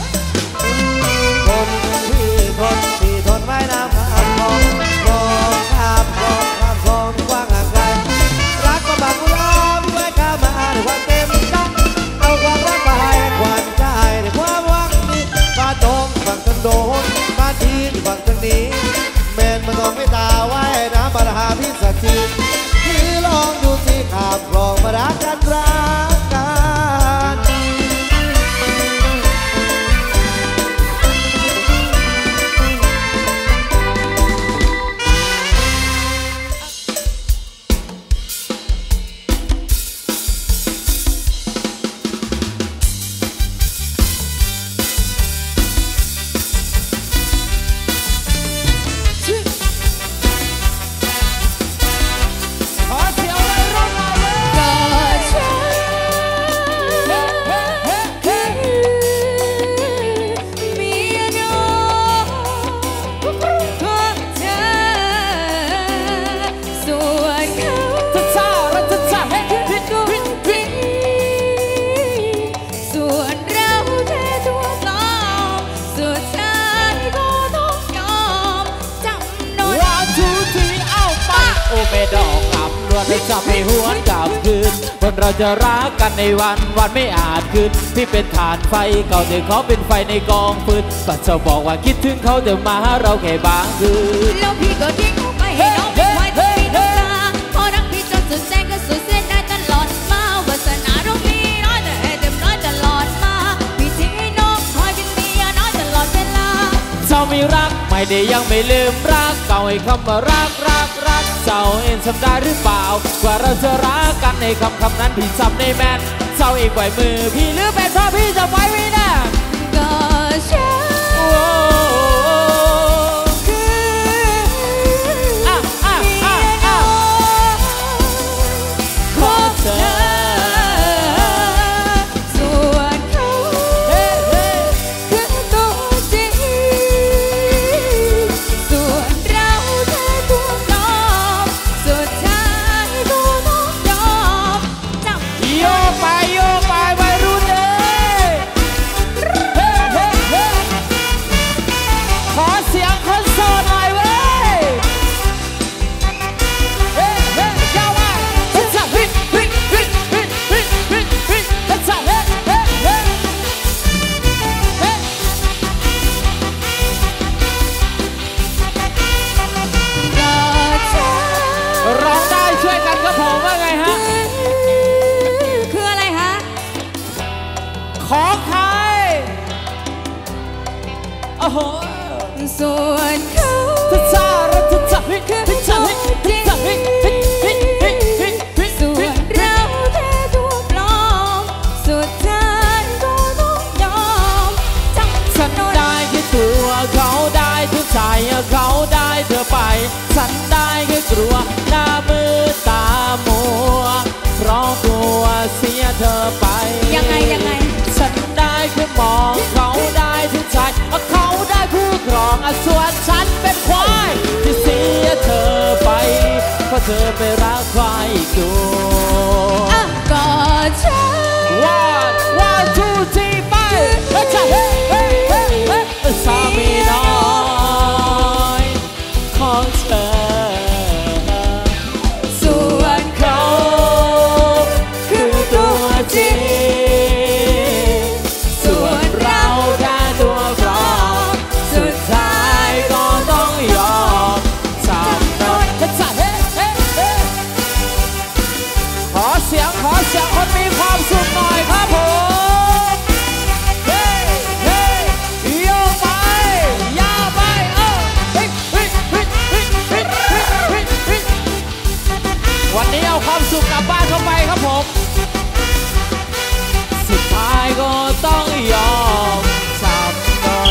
พี่ทนว่ายน้ำข้ามคลองกว้างห่างไกลรักก็บางกุลาพี่ว่ายข้ามมาด้วยความเต็มใจเอาความรักมาให้ขวัญใจด้วยความหวังดีบ้านน้องฝั่งทางโน้นบ้านพี่อยู่ฝั่งทางนี้แม่นมันน้องไม่ตาว่ายน้ำมาหาพี่สักทีพี่ลองดูสิข้ามคลองมารักกันจะไปหวนกลับคืนคนเราจะรักกันในวันไม่อาจคืนพี่เป็นฐานไฟเก่าแต่เขาเป็นไฟในกองฟืนก็จะบอกว่าคิดถึงเขาแต่มาหาเราแค่บางคืนแล้วพี่ก็ทิ้งเขาไปให้น้องเป็นควายที่พี่ต้องการพอรักพี่จนสุดแสนก็สุดเส้นได้ตลอดมาวาสนาเราพี่น้อยแต่เต็มร้อยตลอดมาพี่ทิ้งให้น้องคอยเป็นเมียน้อยตลอดเวลาเจ้าไม่รักไม่ได้ยังไม่ลืมรักเก่าให้คำว่ารักเจ้าเองจำได้หรือเปล่ากว่าเราจะรักกันในคำนั้นพี่จำได้แม่นเจ้าเองไหวมือพี่หรือเป็นเพราะพี่จะไว้ไม่แน่ก็ใช่ส่วนเขาส่วนเราแค่ตัวปลอมสุดท้ายก็ต้องยอมฉันได้แค่ตัวเขาได้ทุกใจเขาได้เธอไปฉันได้แค่กเธอไปยังไงฉันได้แค่มองเขาได้ที่ใจเขาได้คู่ครองส่วนฉันเป็นควายที่เสียเธอไปเพราะเธอไปรักใครกูก็ฉัน one two three ไปสามีน้อยของเธอส่วนเขาคือตัวจริงส่วนเราแค่ตัวปลอมสุดท้ายก็ต้องยอมทำนั้นขอเสียงคนมีความสุขหน่อยครับผมเฮ้โยกไปยาวไปวันนี้เอาความสุขกลับบ้านเข้าไปครับผมสุดท้ายก็ต้องยอมทำนั้น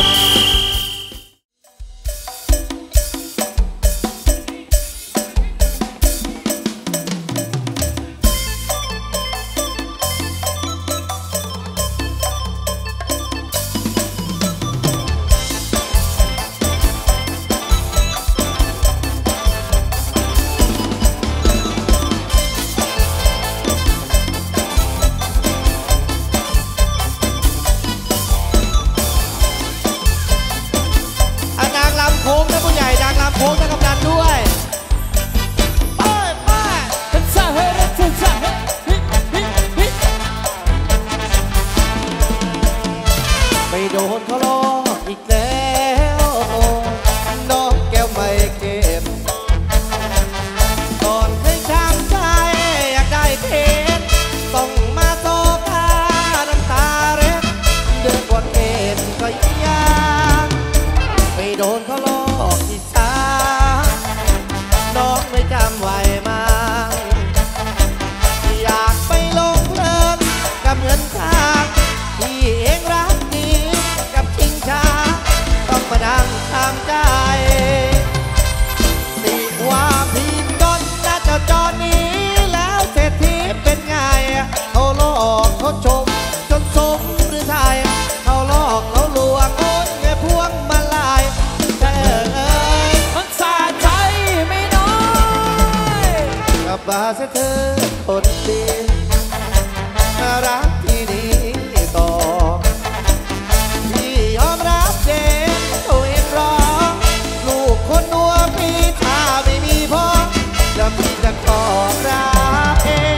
เสียเธอคนดีรักที่นี้ต่อพี่ยอมรับเด็กตัวเองร้องลูกคนนัวพี่ถ้าไม่มีพ่อแล้วพี่จะขอรักเอง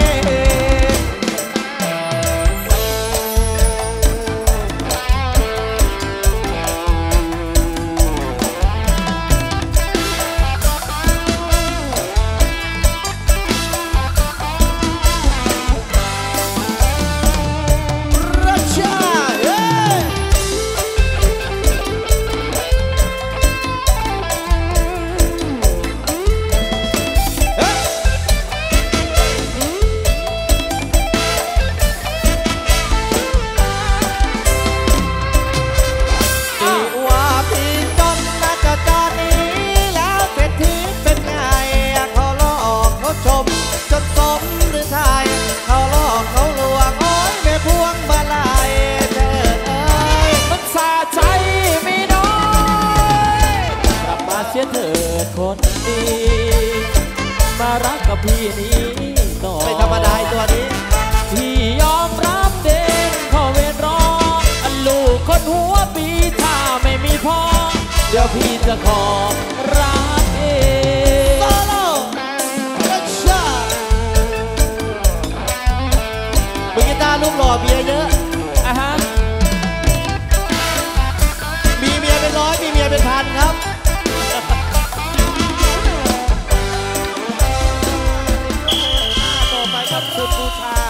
เธอคนดีมารักกับพี่นี้ต่อไม่ธรรมดาตัวนี้พี่ยอมรับเด่นขอเวรรอลูกคนหัวปีถ้าไม่มีพ่อเดี๋ยวพี่จะขอรักเองโซโล่รัชชามือกีตาร์ลูกหล่อเบียร์เยอะมีเมียเป็นร้อยมีเมียเป็นพันครับสุดบูชา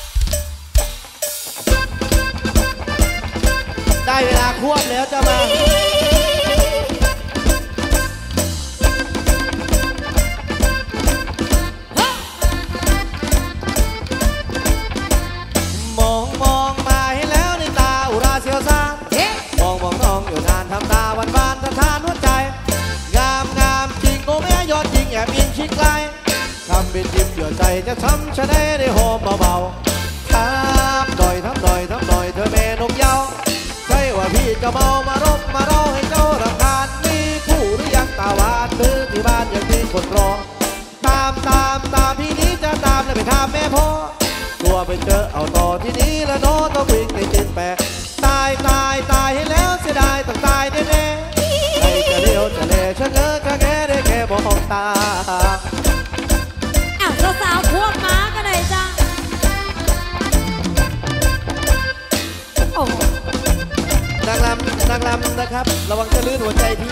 ได้เวลาควบแล้วจะมามองมาให้แล้วในตาอุราเสียวซ่ามองน้องอยู่นานทำตาหวานสะท้านหัวใจงามจริงโอ้แม่ยอดจริงแอบยิงชิดไกลทำเป็นยิ้มเยื่อใจจะทำฉันได้หอมเบาๆจะเมามารบมารอให้เจ้ารำคาญมีคู่หรือยังตาหวานหรือที่บ้านยังมีคนรอตามพี่นี้จะตามแล้วไปถามแม่พ่อกลัวไปเจอเอาต่อที่นี้แล้วโน้ต้องวิ่งในจิตแปะตายให้แล้วเสียดายต้องตายแน่ๆใครจะเลี้ยวจะเล่ชะเง้อชะแงได้แค่มองตาอ้าวสาวๆพวกม้าก็ได้จ้าโอ้นางลำนะครับระวังจะลื่นหัวใจพี่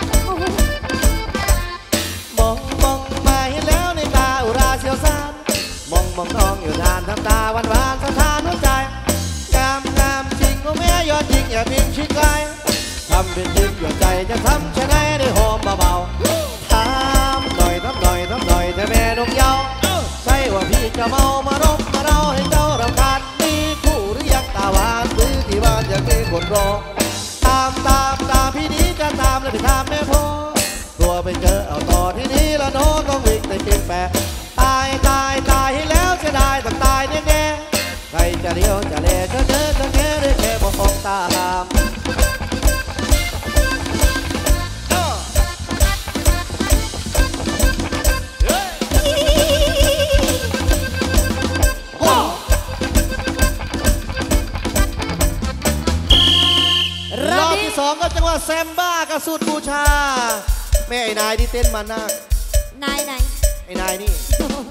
มองมาเห็นแล้วในตาอุราเชียวซานมองน้องอยู่ทานทำตาหวานสะท้านหัวใจงามจริงโอ้แม่ยอดจริงอย่าพิมพ์ชิดไกลทำเป็นจริงอยู่ใจจะทำชะไหนได้หอมเบาๆทำหน่อยแต่แม่นกเยาใช่ว่าพี่จะเมามารบมาเราให้เจ้ารำคาญมีคู่หรือยังตาหวานหรือที่บ้านยังมีคนรอตามพี่นี้จะตามแล้วไปถามแม่พ่อตัวไปเจอเอาต่อที่นี้แล้วโน้ต้องวิ่งในจิตแปะตายให้แล้วจะได้ต้องตายแน่ๆใครจะเลี้ยวจะเล่จะเดินจะแค่ได้แค่มองตามรอบที่2ก็จังหวะแซมบ้ากับสุดบูชาแม่ไอ้นายที่เต้นมานักนายไอ้นายนี่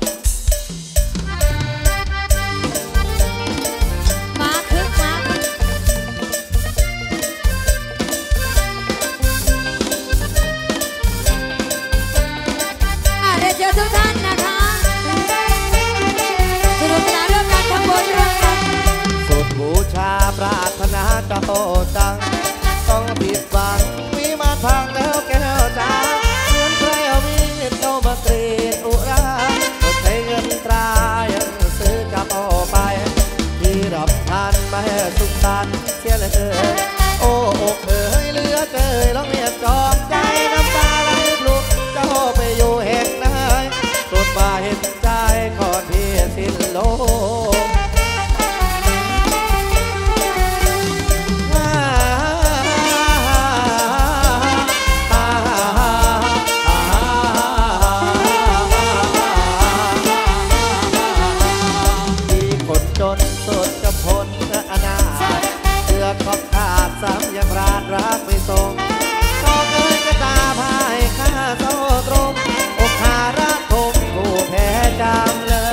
มาคึกเรียนเชิญทุกท่านนะคะสนุกสนานร่วมกันทำบุญร่วมกันสุดบูชาปรารถนาจะโตจังต้องผิดหวังมีมาทางแล้วแก้วจ้าเหมือนใครเอามีดเข้ามากรีดอุราก็ใช้เงินตรายังซื้อจับเอาไปที่รับทานมาให้สุขสันต์เสียเหลือเกินโอ้อกเอ๋ยเหลือเกินร้องเรียกจอมใจน้ำตาไหลพลุกเจ้าไปอยู่แห่งไหนสุดมาเห็นใจก่อนที่สิ้นโลกซ้ำยังราดรักไม่ทรงก็เกินกระตาพายข้าโซ่ตรงอกขารักคงผู้แพ้จำเลย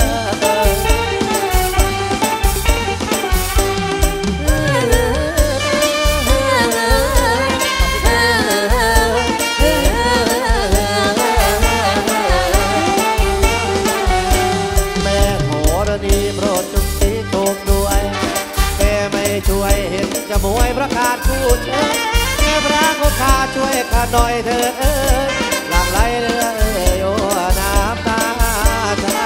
แม่โหระดีโปรดจงชี้โชคด้วยแม่ไม่ช่วยเห็นจะมวยประกาศพูดเอ้ยแม่พระก็ข้าช่วยข้าหน่อยเถิดเอ้ยหลั่งไหลเรือเอ้ยโอ้น้ำตาชา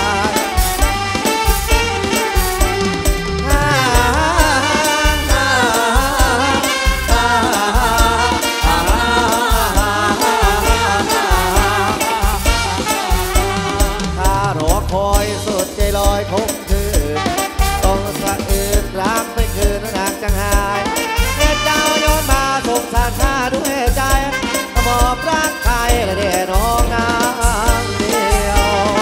ข้ารอคอยสุดใจลอยคงคืนต้องสะอื้นกลางไปคืนนางจังหายแม่เจ้าย้อนมาสงสารข้าด้วยใจมอบรักใครและเด่น้องนางเดียว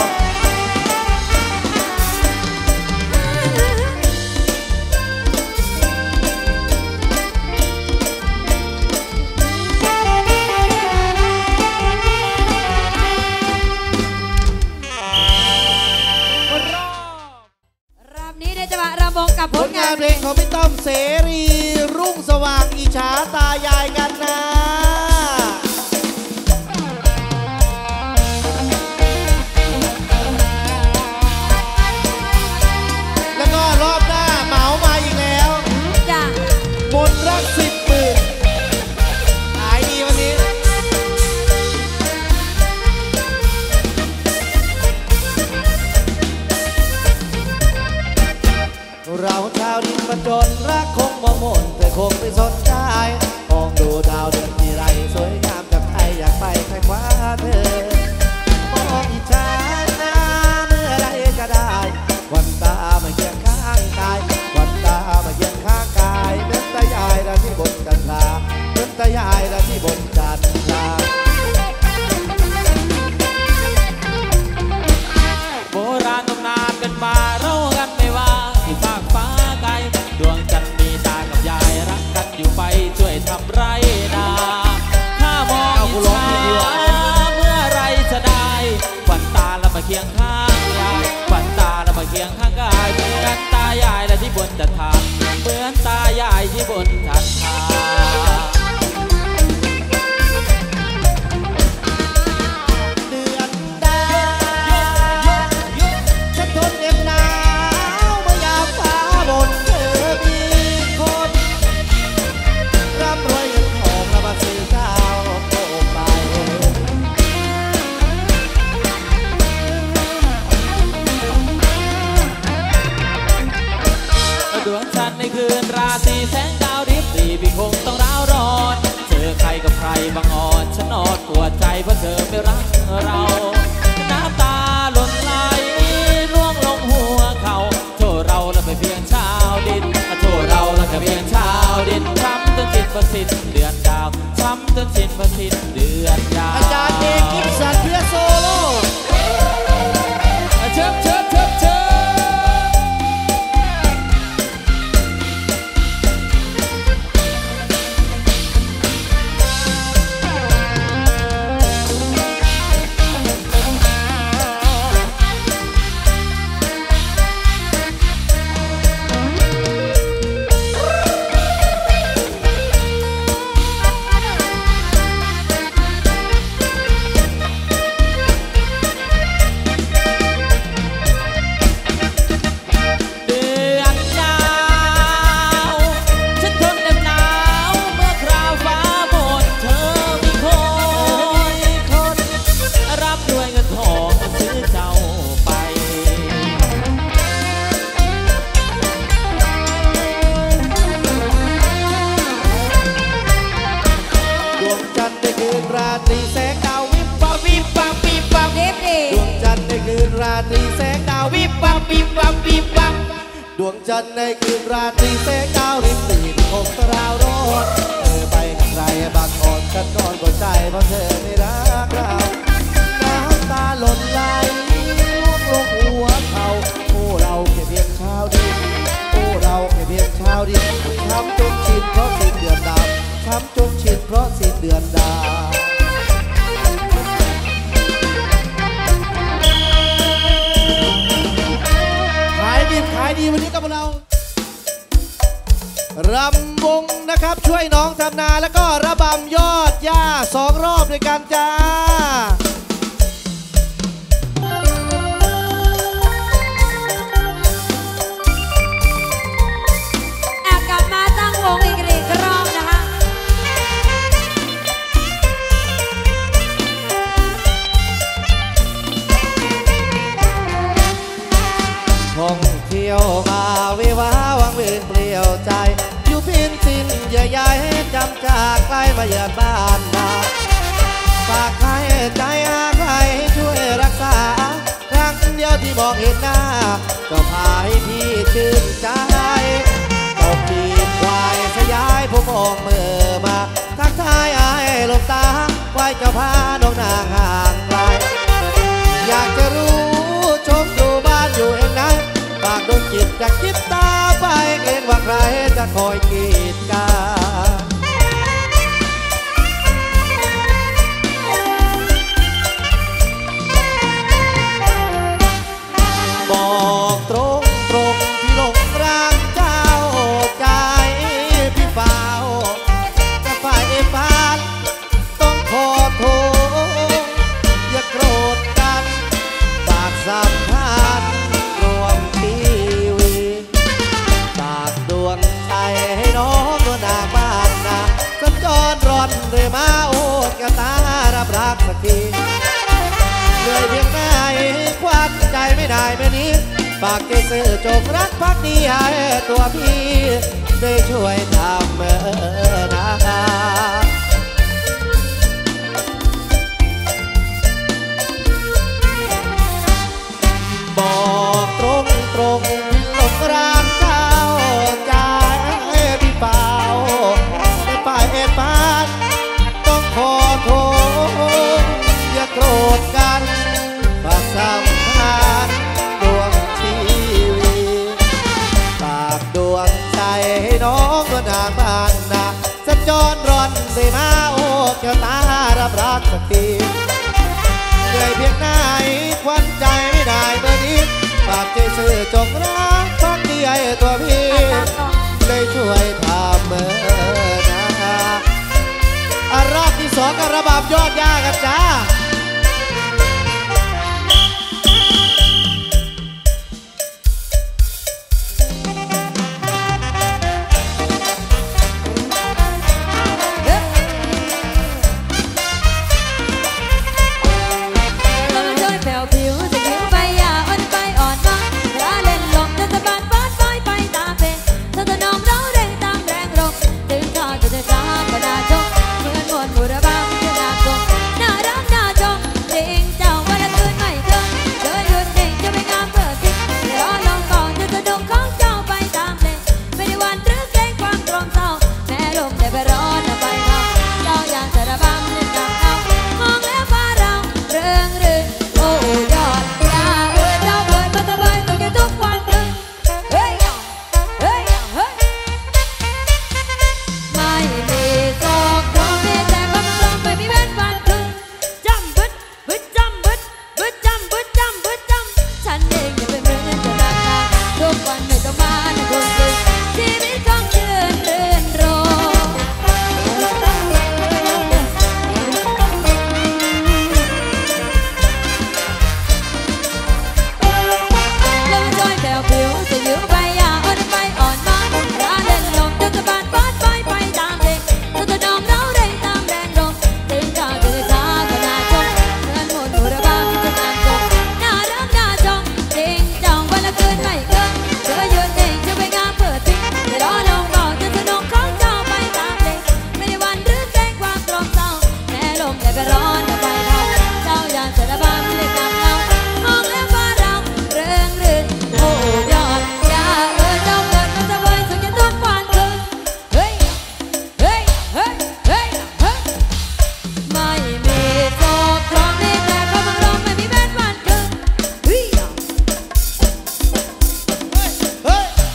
รอบนี้ได้จังหวะรำวงกับผลงานเพลงของพี่ต้อมเสรีรุ่งสว่างอิจฉาตายายกันนะแล้วก็รอบหน้าเหมามาอีกแล้วจ้ะมนรัก10 หมื่นขายดีวันนี้เราชาวดินประจนรักคงมองมนแต่คงไม่สนใจมองดูดาวเดือนที่ไรสวยงามจากไทยอยากไปใครคว้าเธอมองอิจฉาเมื่อไรจะได้วันตามาเคียงข้างกายวันตามาเคียงข้างกายเดินตายายและที่บนกันไฉันในคืนราตรีแสงดาวริบหรี่พี่คงต้องร้าวร้อนเจอใครกับใครบางอ่อนฉันนอนปวดใจเพราะเธอไม่รักเราน้ำตาหล่นไหลร่วงลงหัวเขาโทษเราแล้วไม่เพียงชาวดินโทษเราแล้วแค่เพียงชาวดินช้ำจนจิตประสิทธิ์เดือนดาวช้ำจนจิตประสิทธิ์เดือนดาวอาจารย์เอกกิฟสันเพื่อโซโล่เชิบเชิบเชิบเชิบดวงจันทร์ในคืนราตรีแสงดาวริบหรี่คงตราวรถเธอไปกับใครบางอ่อนฉันนอนบนใจเพราะเธอไม่รักเราน้ำตาหล่นไหลล่วงลงหัวเขาโอ้เราแค่เพียงชาวดินโอ้เราแค่เพียงชาวดินช้ำจนชินเพราะสิ้นเดือนดาวช้ำจนชินเพราะสิ้นเดือนดาวขายดีวันนี้กับเรารำวงนะครับช่วยน้องทำนาแล้วก็ระบำยอดหญ้า2 รอบด้วยกันจ้ากลับมาตั้งวงอีกรอบนะคะท่องเที่ยวมาวิวาวังเวียนเปลี่ยวใจอยู่พินสินใหญ่ๆจำจากใกล้มาเยือนบ้านนาฝากใครใจหาใครช่วยรักษาครั้งเดียวที่มองเห็นหน้าก็พาให้พี่ชื่นใจตบจีบควายสยายผมมองเมื่อมาทักทายอายหลบตาไว้เจ้าพาน้องนางห่างไกลอยากจะรู้ชมดูบ้านอยู่เองนะฝากดวงจิตจากคิดตาไปเกรงว่าใครจะคอยกีดกันบอกตรงพี่หลงรักเจ้าใจพี่เฝ้าจะฝ่ายพานต้องขอโทษอย่าโกรธกันฝากสัมพันธ์รวมทีวีฝากดวงใจให้น้องตัวนาบ้านนาสัญจรร่อนเรือมาโอดกระตารับรักสักทีเหนื่อยเพียงไหนควักใจไม่ได้แม่นี้ฝากใจซื่อจงรักพักดีให้ตัวพี่ได้ช่วยทำนะบอกตรงหลงรักเจ้าใจพี่เปล่าไม่ไปปานต้องขอโทษอย่าโกรธกันฝากสัมพันธ์ดวงชีวีฝากดวงใจให้น้องตัวทางบ้านนาสัญจรร่อนได้มาโอ้แก้วตารับรักสักทีเหนื่อยเพียงไหนควันใจไม่ได้เมื่อนี้ฝากใจซื่อจงรักพักดีให้ตัวพี่ได้ช่วยทำนะรอบที่ 2กับระบำยอดหญ้ากันจ้าเ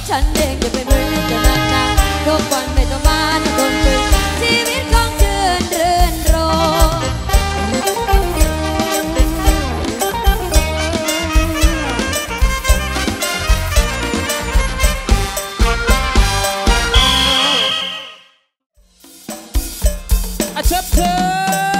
ฉันเองจะเป็นเรื่องจะนั่งนานทุกวันไม่ต้องมาทนฝืนชีวิตของเชื่นรื่นรมเชิบเชิบ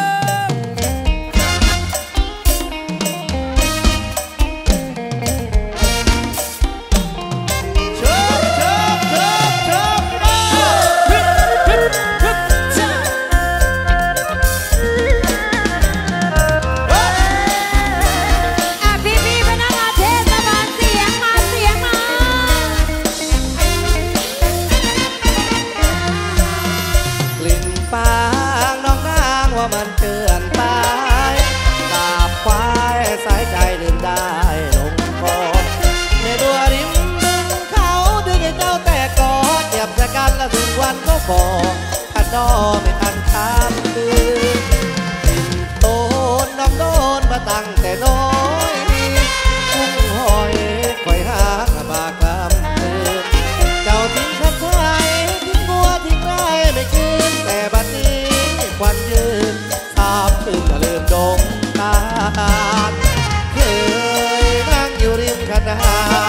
มันเกินไปกราบควายสายใจลืมได้ลงคอในบัวริมดึงเขาดึงให้เจ้าแต่กอดเหยียบจากกันแล้วถึงวันก็ก่อขัดดอไม่ทันข้ามคืนดินโตนน้องโดนมาตั้งแต่น้อยกุ้งหอยคอยหากระบากลำคืนเจ้าทิ้งขัดใจทิ้งบัวทิ้งได้ไม่คืนแต่บัดนี้ควันยืนลืมลืมดงตาเคยนั่งอยู่ริมคณะ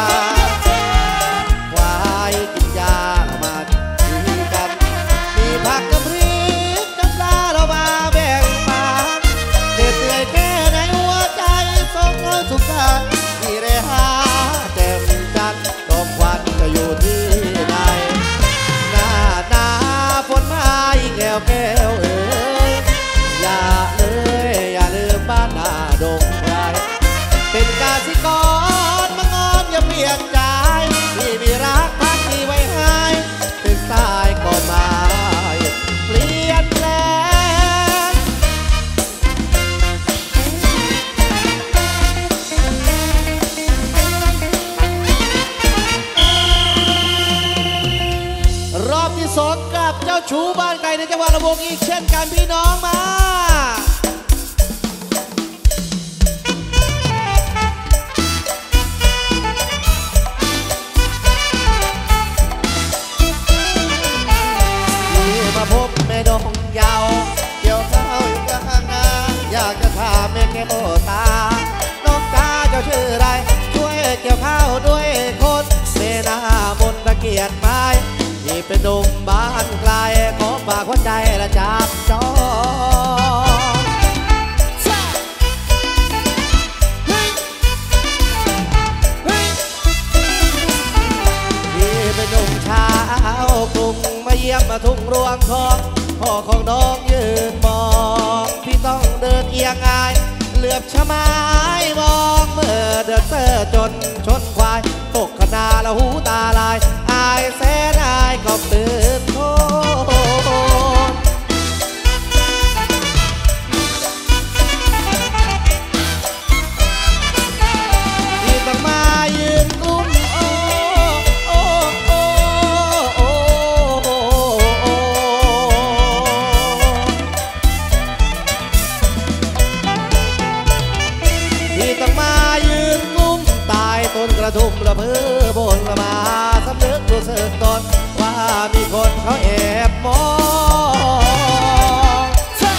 ควายกินยามาดีกันมีผักกับพริกกับปลาเรามาแบ่งปันเดือดเดือยแค่ในหัวใจสองเราสุขสันต์ที่ได้หาเต็มจันตกวันก็อยู่ที่ใดหน้าหนาฝนมาอีกแล้วแก้วอย่าลืมบ้านนาดงไรเป็นกาสิกรมังงอนอย่าเปลี่ยนใจที่มีรักพักที่ไว้ให้เป็นสายก่อนมาเปลี่ยนแปลงรอบที่สองกับเจ้าชูบ้านไก่ในจังหวัดระนองอีกเช่นกันพี่น้องมาพบแม่ดงยาวเกี่ยวข้าวอยู่กลางนาอยากจะถามแม่แก้วตาน้องจ้าเจ้าชื่ออะไรช่วยเกี่ยวข้าวด้วยคนเมนามนตะเกียรติไม้ที่เป็นหนุ่มบ้านไกลขอฝากหัวใจและจับจองที่เป็นหนุ่มชาวกรุงมาเยี่ยมมาทุ่งรวงทองพ่อของน้องยืนมองพี่ต้องเดินเอียงอายเหลือบชะมายมองเมื่อเดินเซอร์จนชนควายตกขนาละหูตาลายอายแสนอายก็ตื่นโทษที่ต้องมายืนกลุ้มต้นกระทุ่มละเพื่อบนละมาสำนึกรู้สึกตนว่ามีคนเขาแอบมอง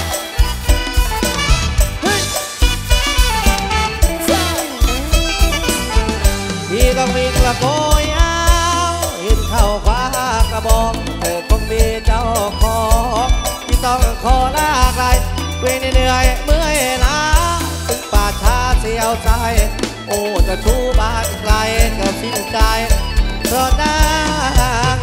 ที่ต้องวิ่งละโกยเอาเห็นเข้าคว้ากระบอกเธอคงมีเจ้าของที่ต้องขอลาไกลเวรเหนื่อยเมื่อยล้าถึงป่าช้าเสียวใจโอ้จะชูบ้านไกลก็สิ้นใจเพราะนาง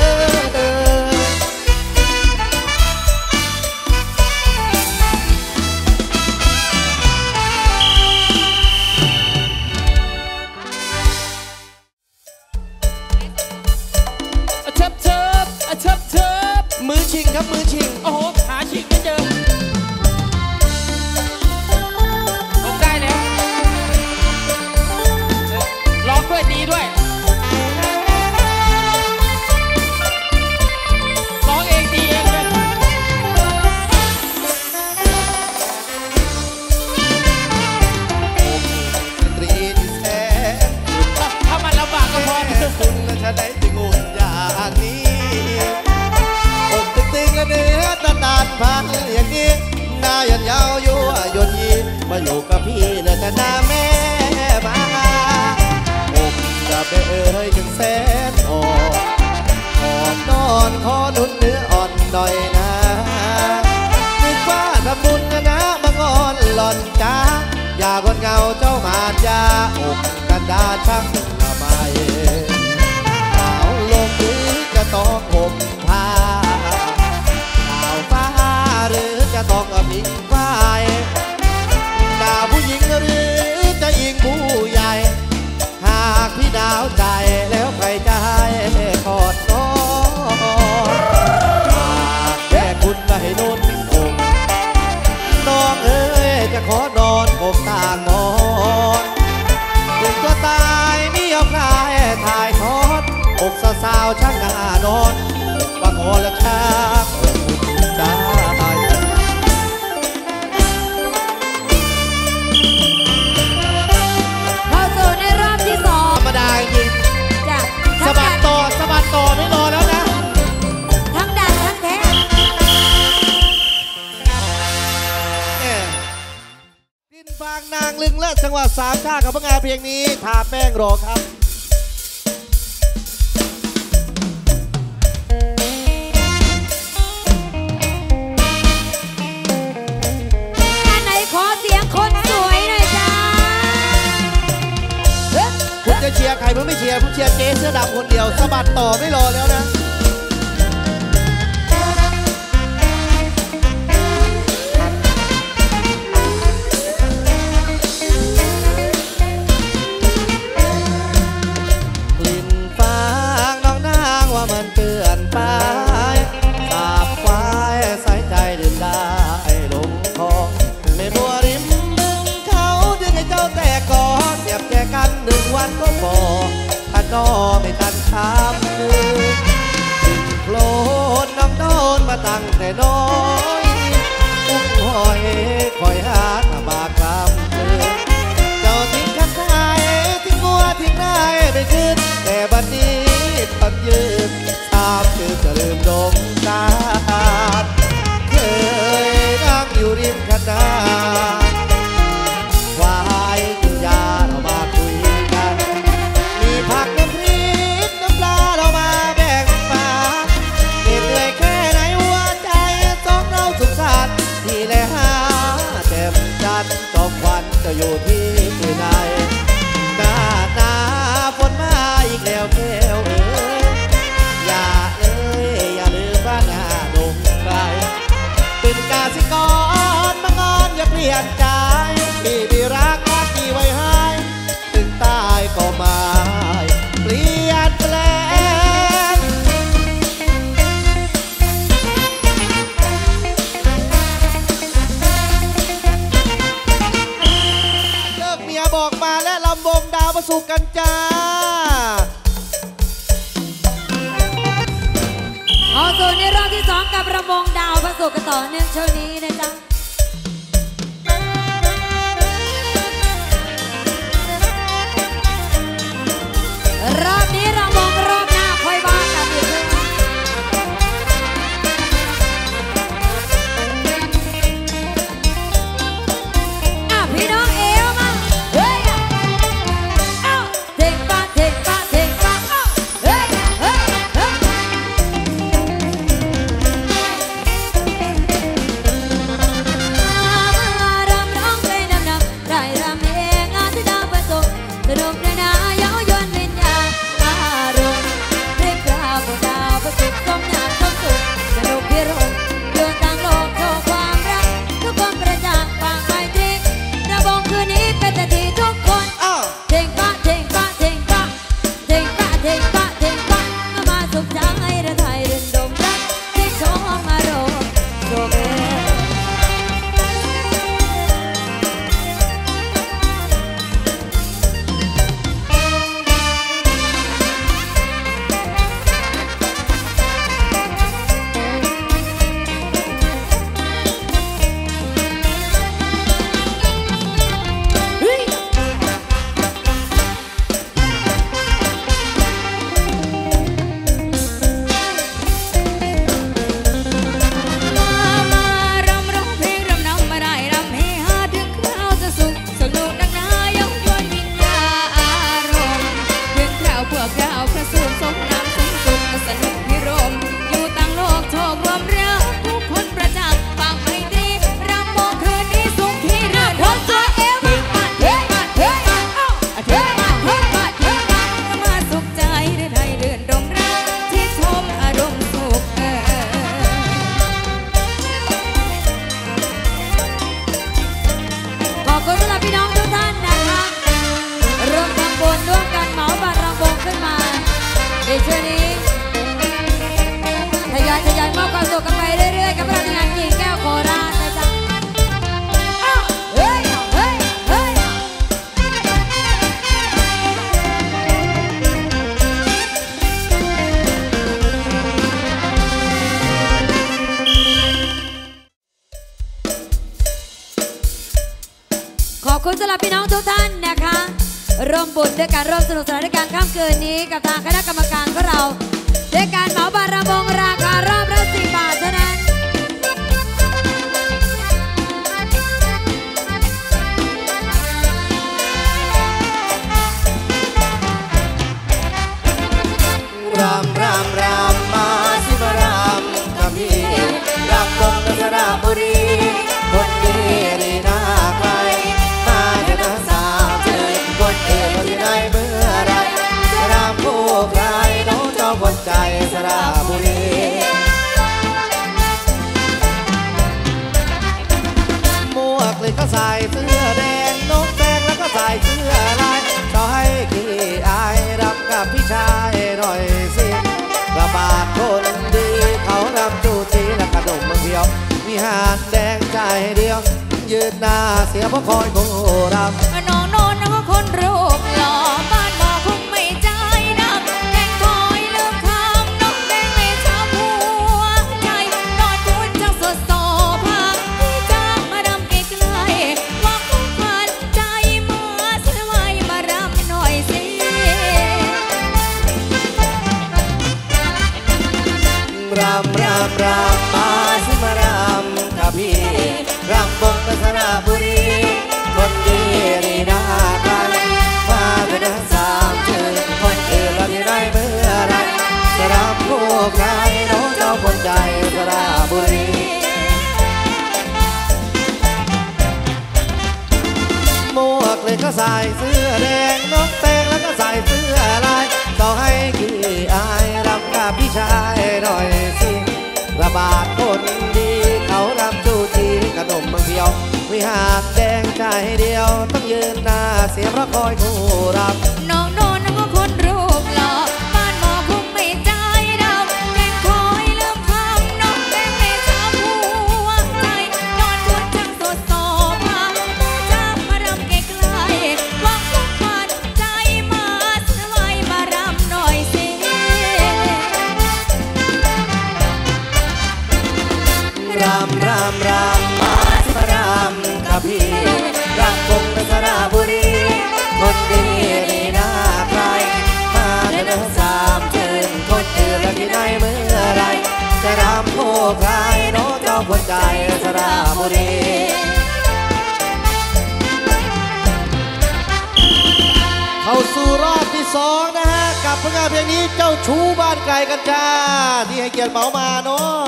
เชิบเชิบเชิบเชิบมือชิงครับมือชิงโอ้โหหาชิงไม่เจอผมได้แล้วร้องด้วยตีด้วยร้องเองตีเองเลยดนตรีที่แสนถ้ามันลำบากก็พอคุณและฉันได้ถึงกับพี่เหลือแต่หน้าแม่มาผมจะไปถึงแสนออกขอนอนขอนุนเนื้ออ่อนหน่อยนะนึกว่าทำบุญนะมางอนหล่อนจ้าอย่าคนเงาเจ้ามาดยาอกกันดาช่างละไมหนาวลมหรือจะต้องห่มผ้าหนาวฟ้าหรือจะต้องพิงไฟด่าผู้หญิงหรือจะยิงผู้ใหญ่หากพี่ดาวใจแล้วใครจะให้กอดน้องหากแค่คุณไม่นุ่นอกน้องเอ้ยจะขอนอนอกต่างมอนถึงตัวตายไม่ยอมคลายถ่ายทอดอกสาวๆช่างน่านอนบางคนละช่างได้เข้าสู่ในรอบที่สองธรรมดาจริงจ้ะสะบัดต่อไม่รอแล้วนะทั้งดันทั้งแท้ดินฟางนางลึงและจังหวัดสามชาติกับพงานเพลงนี้ทาแป้งรอครับอันไหนขอเสียงคนสวยหน่อยจ้าคุณจะเชียร์ใครผมไม่เชียร์ผมเชียร์เจ๊เสื้อดำคนเดียวสะบัดต่อไม่รอแล้วนะ กลิ่นฟางน้องนางว่ามันเกินไปสาบควายสายใจดื่มได้ลงคอไม่บัวริมบึงเขาดึงให้เจ้าแต่ก่อนเสียบแจกัน1 วันก็พอถ้านอไม่ทันช้ำมือถึงโคลนน้องโดนมาตั้งแต่น้อยอุ้งหอยคอยหาตาบากลำมือเจ้าทิ้งกันไทยทิ้งงัวทิ้งนายไม่ขึ้นแต่บัดนี้ปัดยืนตามชื่อจะลืมดงตาเคยนั่งอยู่ริมคณะควายกินยาเรามาคุยกันมีผักน้ำพริกน้ำปลาเรามาแบ่งปันเหน็ดเหนื่อยแค่ไหนหัวใจสองเราสุขสันต์ที่แลหาเต็มจันทร์จอมควันจะอยู่ที่ไหนหน้าหนาฝนมาอีกแล้วแก้วเอ๋ยอย่าอย่าลืมว่าหน้าดงไกลเป็นกาสิกรมางอนอย่าเปลี่ยนใจพี่มีรักที่ไว้ให้ถึงตายก็ไม่เปลี่ยนแปลงเลิกเมียบอกมาและลำวงดาวประสุกันจ้าเข้าสู่ในรอบที่สองกับระวงดาวพระศุกร์กันต่อเนื่องช่วงนี้นะจ๊ะรอบนี้ระวงรอบหน้าค่อยว่ากันอีกทีพี่น้องเอวมาเฮ้ยเอ้าเด็กป้าเด็กป้าเด็กป้าเอ้าเฮ้ยเฮ้ยเฮ้ย รำร้องเพลงนำไรรำเองอาทิตย์ดาวประสบสนุกในนาเย้ายวนวิญญาณพระสูตรทรงน้ำสูงสุดสนุกพิรมอยู่ต่างโลกโชครวมเรือทุกคนประจักษ์ฟังไมตรีรำโมคืนนี้สุขีเรือคนตัวเอวมาเฮ้มาเฮ้มาเฮ้มาเฮ้มาเฮ้มาสุขใจหรือไทยเดินดงรักที่ชมอารมณ์สุขขอบคุณสำหรับพี่น้องทุกท่านนะคะร่วมทำบุญร่วมกันเหมาบัตรรำวงขึ้นมาในช่วงนี้ทยอยมอบความสุขกันไปเรื่อยๆกับเราในงานกิ่งแก้วโคราชนะจ๊ะเฮ้ยเฮ้ยเฮ้ยขอบคุณสำหรับพี่น้องทุกท่านนะคะร่วมบุญด้วยการร่วมสนุกสนานด้วยการค่ำคืนนี้กับทางคณะกรรมการของเราด้วยการเหมาบัตรรำวงราคารอบละ10 บาทเท่านั้นรำมาสิมารำกับพี่รำวงในสระบุรีคนดีดีน่าใครมาเดินสาวเจอคนเอ๋ยที่ไหนเมื่อไรรำผู้ใครน้องเจ้าคนใจสระบุรีหมวกเลยก็ใส่เสื้อแดงนกแดงแล้วก็ใส่เสื้อลายต่อให้ขี้อายรับกับพี่ชายหน่อยสิกระบาดคนดีเขารำจูจีและกระดมเมืองเดียวมีหาดแดงใจเดียวยืนหน้าเสียเพราะคอยผู้รำน้องโนนนะว่าคนรูปหล่อบ้านบอกคงไม่ใจดำแดงคอยลืมคำน้องแดงไม่ชอบหัวใจนอนคุณจังสดโสภาพี่จ้ามาดำไกลๆว่าคงผ่านใจมาสวายมารำหน่อยสิรำมาสิมารำกับพี่รำบงในสระบุรีคนดีนี่น่าใครมาเป็นสามเชิญคนอื่นแล้วที่ได้เมื่อไรจะรำผู้ใครน้องเจ้าคนใจสระบุรีหมวกเลยก็ใส่เสื้อแดงนกแดงแล้วก็ใส่เสื้อลายต่อให้ขี้อายรำกับพี่ชายหน่อยสิระบาดคนดีเขารำจูจีขนมบางเดียววิหารแดงใจเดียวต้องยืนหน้าเสียเพราะคอยผู้รำน้องโนนนะว่าคนรูปหล่อบ้านบอกคงไม่ใจดำแดงคอยลืมคำน้องแดงไม่ชอบหัวใจนอนคุณจังสดโสภาพี่จ้ามารำไกลๆว่าคงผ่านใจมาสวายมารำหน่อยสิรำมาสิมารำกับพี่รำบงในสระบุรีคนดีนี่น่าใครมาเดินสามเชิญคนอื่นแล้วที่ไหนเมื่อไรจะรำผู้ใครน้องเจ้าคนใจสระบุรีเข้าสู่รอบที่2นะฮะกับผลงานเพลงนี้เจ้าชู้บ้านไกลกันจ้าที่ให้เกียรติเหมามาเนาะ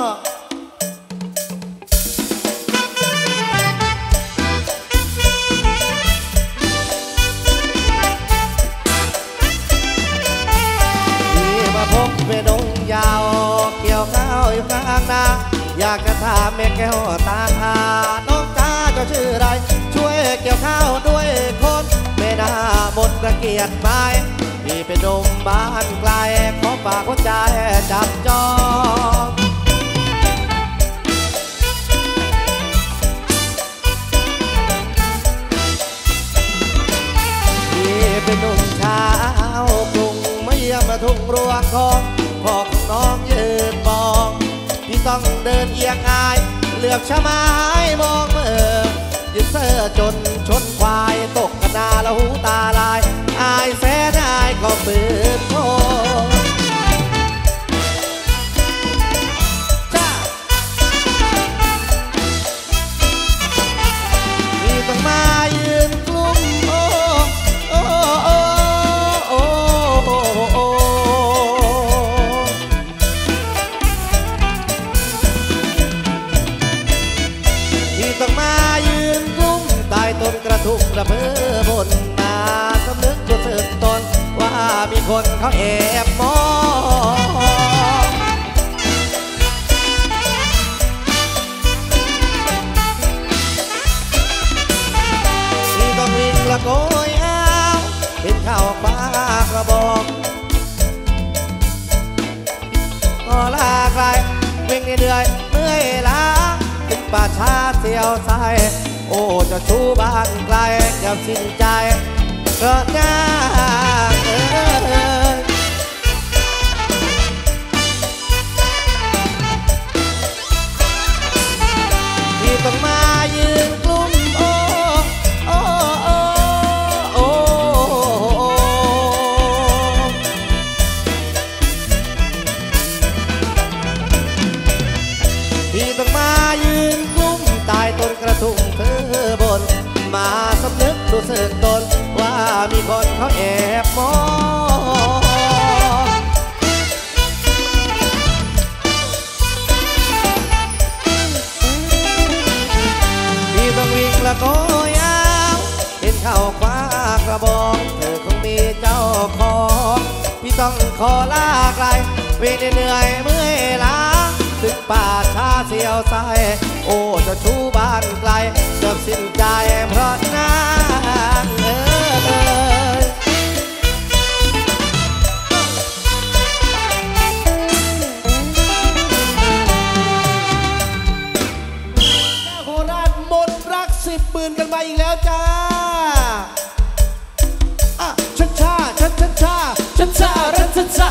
พบเป็นดงยาวเกี่ยวข้าวอยู่กลางนาอยากจะถามแม่แก้วตาขาน้องจ้าเจ้าชื่ออะไรช่วยเกี่ยวข้าวด้วยคนไม่น่ามนระเกียดไม้พี่เป็นหนุ่มบ้านไกลขอฝากหัวใจจับจองพี่เป็นหนุ่มชาวกรุงไม่ยามมาทุ่งรวงทองพ่อของน้องยืนมองพี่ต้องเดินเอียงอายเหลือบชะไม้มองเมื่อยืนเสื้อจนชนควายตกกระนาแล้วหูตาลายอายแสนอายก็ปืนโผจ้าพี่ต้องมายืนกลุ่มโอ้เขาแอบมองที่ต้องวิ่งละโกยอ้าวเห็นข้าวปากระบอกพอลาไกลวิ่งเหนื่อยเมื่อยล้าถึงป่าช้าเสียวใจโอ้จะชูบ้านไกลจะสิ้นใจเกิดงานที่ต้องมายืนกลุ่มโอ้โอ้โอ้โอ้ที่ต้องมายืนกลุ่มใต้ต้นกระทุ่งเธอบนมาสำนึกรู้สึกตนว่ามีคนเขาแอบมองพี่ต้องวิ่งละโกยอ้าวเห็นเข้าคว้ากระบอกเธอคงมีเจ้าของพี่ต้องขอลาไกลวิ่งเหนื่อยเมื่อยล้าถึงป่าช้าเสียวใจโอ้จะชูบ้านไกลเกือบสิ้นใจเพราะนางโคราชมนรัก10 หมื่นกันมาอีกแล้วจ้าชัดชาชัดชัดชาชัดชารัชชา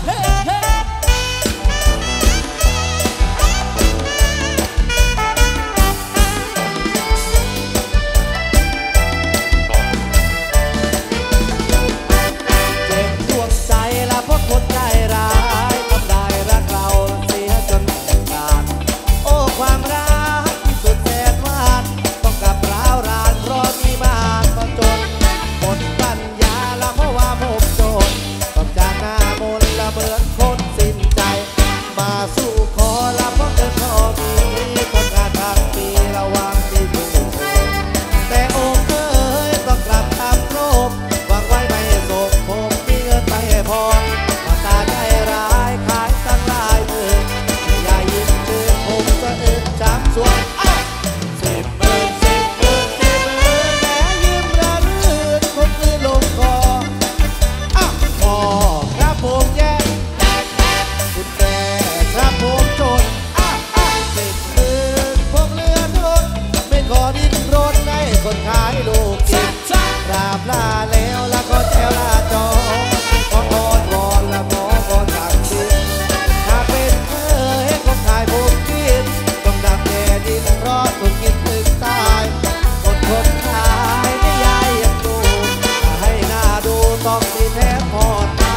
คนใจร้ายทำได้รักเราเสียจนขาดโอ้ความรักที่สุดแสนหวานต้องกลับร้าวรานเพราะมีมานมาจนหมดปัญญาละเพราะว่าผมโจรต้องจากหน้ามนละเหมือนคนสิ้นใจมาสู้ขอละเพราะเกินพอมีคนงานทางปีระวังที่ถูกแต่โอ้เอ้ยต้องกลับทำโรบหวังไว้ไม่สมผมมีเงินไม่พอตาใจร้ายขายตั้งหลายหมื่นอย่ายิ้มชื่นผมจะอึดช้ำส่วน10 หมื่น 10 หมื่น 10 หมื่นแม้ยิ้มระลื่นคงคือลงคอพอครับผมแย่คุณแม่ครับผมจน10 หมื่นพวกเรือทนไม่ขอดิ้นรนให้คนขายลูกกินราบลาแล้วแล้วก็แถวลาจอขออ้อนวอนละหมอก็สั่งดินถ้าเป็นเธอให้คนขายผมกินต้องดับแดดดินเพราะต้องกินถึงตายคนขายไม่ยายยังดูให้หน้าดูต้องมีแทบพอตา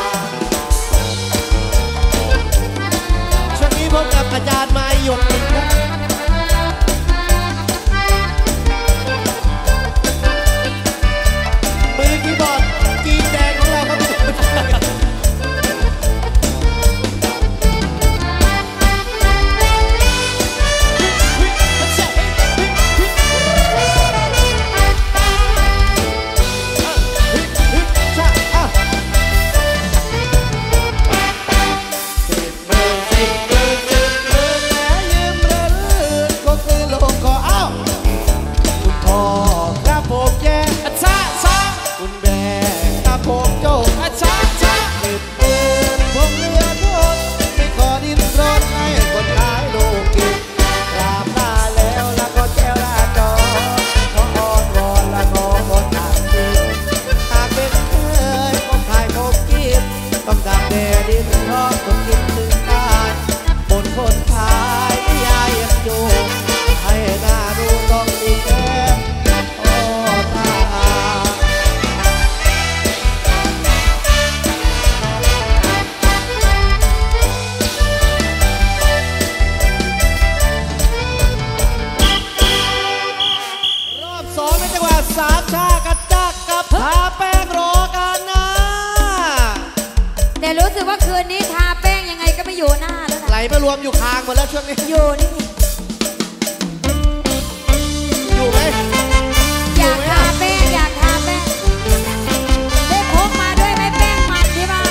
ช่วงนี้พบกับอาจารย์มาหยดอีกนะมือคีย์บอร์ดกีนแดงของเราครับต้องดับแดดดินเพราะต้องกินถึงตายบนคนขายไม่ยายยังอยู่ให้หน้าดูต้องมีแก้มโอ้ตารอบ2ในจังหวัดสามชากัดจักกับทาแป้งรอกันนะแต่รู้สึกว่าคืนนี้ทาแป้งยังไงก็ไม่อยู่หน้าแล้วนะไหลมารวมอยู่คางหมดแล้วช่วงนี้อยู่นี่อยู่ไหมอยากทาแป้งอยากทาแป้งได้พกมาด้วยไหมแป้งมันที่บ้าน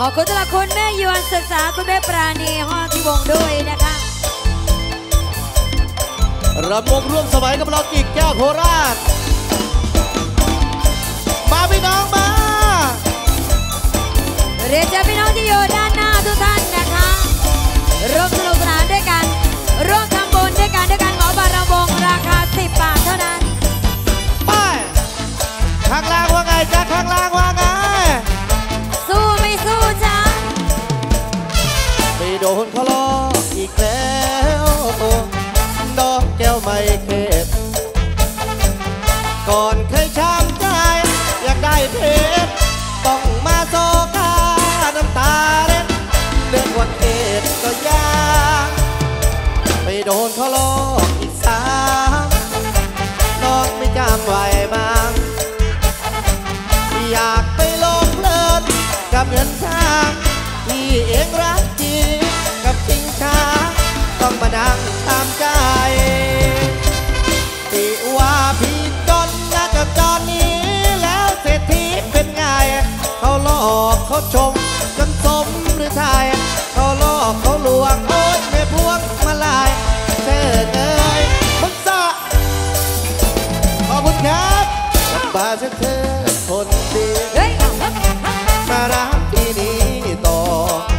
อบคุณสำหรับคุณแม่ยวนศึกษาคุณแม่ปราณีฮอที่วงด้วยนะคะรำวงร่วมสมัยกับเรากิ่งแก้วโคราชมาพี่น้องมาเรียนเชิญพี่น้องที่อยู่ด้านหน้าทุกท่านนะคะร่วมสนุกสนานด้วยกันร่วมทำบุญด้วยกันหมอบัตรรำวงราคา10 บาทเท่านั้นไปข้างล่างว่าไงจ๊ะข้างล่างว่าไงสู้ไม่สู้จ้าไม่โดนเขาล้ออีกแล้วดอกแก้วไม่เข็ดก่อนเคยช้ำใจอยากได้เพชรต้องมาโซกาน้ำตาเล็ดเลือกวันเอ็ดก็ยากไม่โดนเขาล้ออีกสามน้องไม่จำไว้บ้างอยากไปลงเพลินกับเงินทางที่เองรักจริงกับจริงช้าต้องมาดังตามใจที่ว่าพี่จนนะก็จอนนี้แล้วเศรษฐีเป็นไงเขาหลอกเขาชมจนสมหรือไทยเขาหลอกเขาลวงโอ๊ยไม่พวงมาลายเธอเอ้ยมึงซะขอบคุณครับบาเธอคนดีมารักที่นี่ต่อ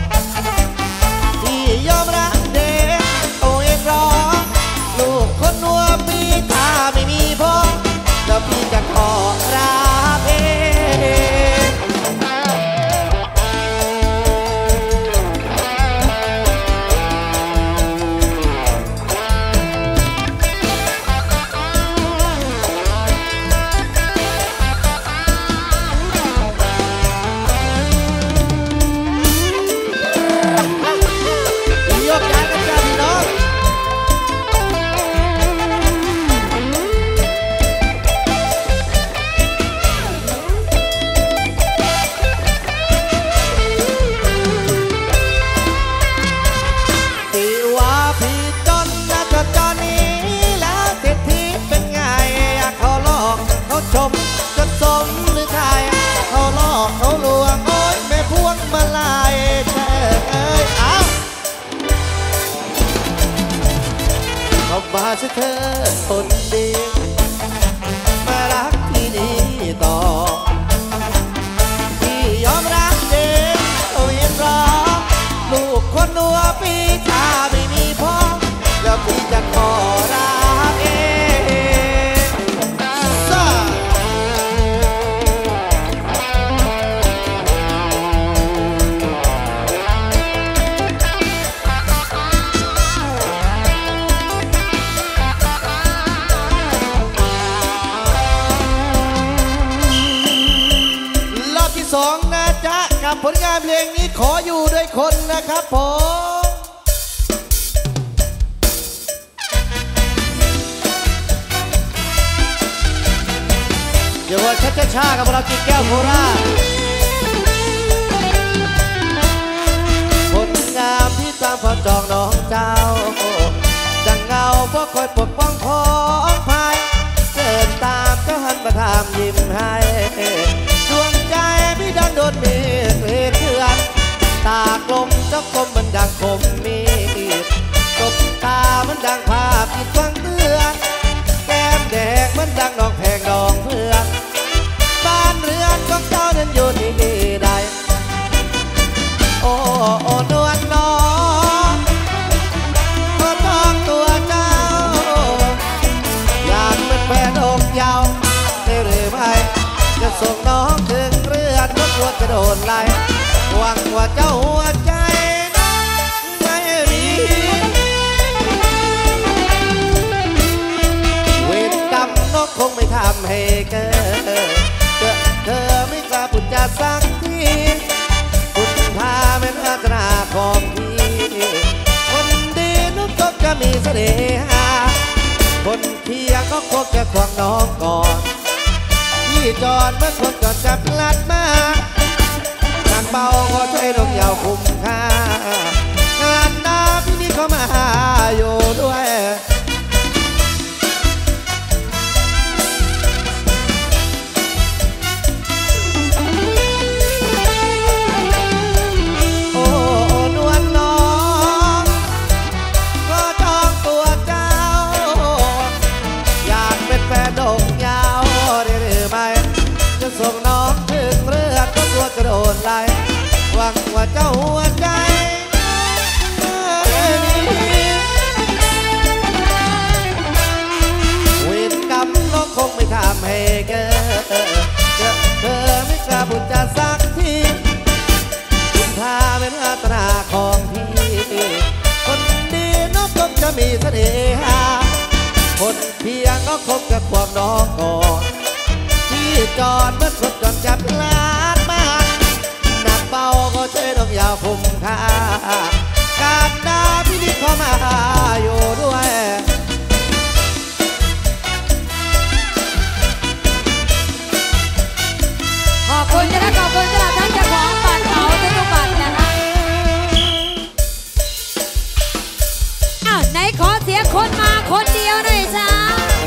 ที่ยอมรักเด็กเอาเองรอลูกคนนัวปีถ้าไม่มีพ่อแล้วพี่จะขอรักเองชมจนสมหรือไทยเขาหลอกเขาลวงโอ๊ยแม่พวงมาลายเธอเอ้ยเอาเขามาเธอคนดีมารักที่นี่ต่อที่ยอมรักเด็กเอาเองรอลูกคนนัวปีถ้าไม่มีพ่อแล้วพี่จะขอรักเองสองนะจ๊ะกับผลงานเพลงนี้ขออยู่ด้วยคนนะครับผมเดี๋ยวว่าช้าๆกับเรากินแก้วโคราชผลงานที่ตามพอจองน้องเจ้าดังเงาเพราะคอยปกป้องของภายเดินตามก็หันมาทำยิ้มให้ดวงใจพี่ดังโดนเมฆเถื่อนตากลมเจ้ากลมมันดังคมมีดตบตามันดังภาพผิดหวังเตือนแก้มแดงมันดังดอกแพงดองเพื่อนบ้านเรือนของเจ้านั้นอยู่ที่ใดโอ้โอ้นวลน้องขอท้องตัวเจ้าอยากเป็นแฟนอกยาวได้หรือไม่จะส่งน้องถึงเรือนก็กลัวจะโดนไล่หวังว่าเจ้าหัวใจน้องไม่มีเวรกรรมนกคงไม่ทำให้เกิดเธอไม่กล้าพูดจาสักทีคุณพาเป็นอาตนาของพี่คนดีนุกก็จะมีเสน่หาคนเคียงก็คงจะควงน้องก่อนที่จอดเมื่อคนก่อนจะพลัดมาทางเบาก็ใช้ลมยาวคุ้มค่างานหน้าพี่นี่เขามาอยู่ด้วยขมีเสน่หาคนเพียงก็คบกับความน้องก่อนที่จอดเมื่อรถจอดจับลาดมาหนักเบาก็ใช้ดอกยาวคุ้มค่าการดาพินิจเข้ามาอยู่ด้วยขอบคุณนะขอบคุณสำหรับท่านเจ้าของบัตรเขาทุกบัตรนะคะไหนขอเสียคนมาคนเดียวหน่อยจ้า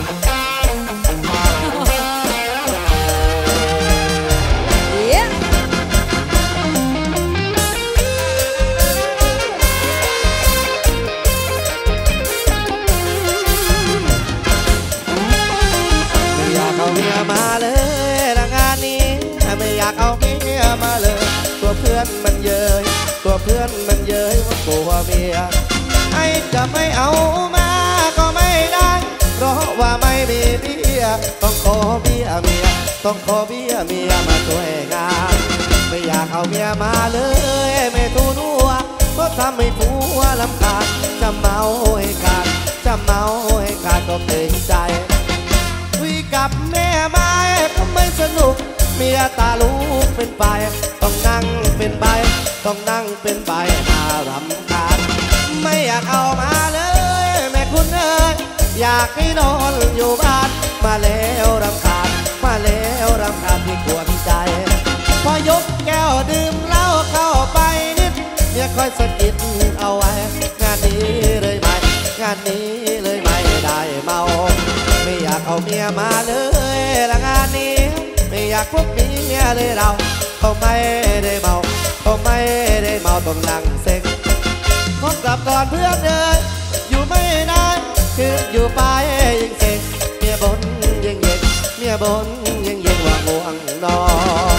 มาเลยละงานนี้ไม่อยากเอาเมียมาเลยตัวเพื่อนมันเย้ยตัวเพื่อนมันเย้ยว่ากลัวเมียไอ้จะไม่เอามาก็ไม่ได้เพราะว่าไม่มีเมียต้องขอเบี้ยเมียต้องขอเบี้ยเมียมาช่วยงานไม่อยากเอาเมียมาเลยไม่ทูนัวก็ทำให้ผัวลำคาญจะเมาให้ขาดจะเมาให้ขาดก็เกรงใจคุยกับแม่ไม้ก็ไม่สนุกเมียตาลูกเป็นใบต้องนั่งเป็นใบต้องนั่งเป็นใบน่ารำคาญไม่อยากเอามาเลยแม่คุณเอ๋ยอยากให้นอนอยู่บ้านมาแล้วรำคาญมาแล้วรำคาญที่กวนใจพอยกแก้วดื่มเหล้าเข้าไปนิดเมียคอยสะกิดเอาไว้งานนี้เลยไหมงานนี้เลยไม่ได้เมาไม่อยากเอาเมียมาเลยละงานนี้ไม่อยากพบเมียเลยเราเขาไม่ได้เมาเขาไม่ได้เมาต้องนั่งเซ็งขอกลับก่อนเพื่อนเลยอยู่ไม่ได้คืออยู่ไปยิ่งเซ็งเมียบนยิ่งเย็นเมียบนยิ่งเย็นว่าง่วงนอน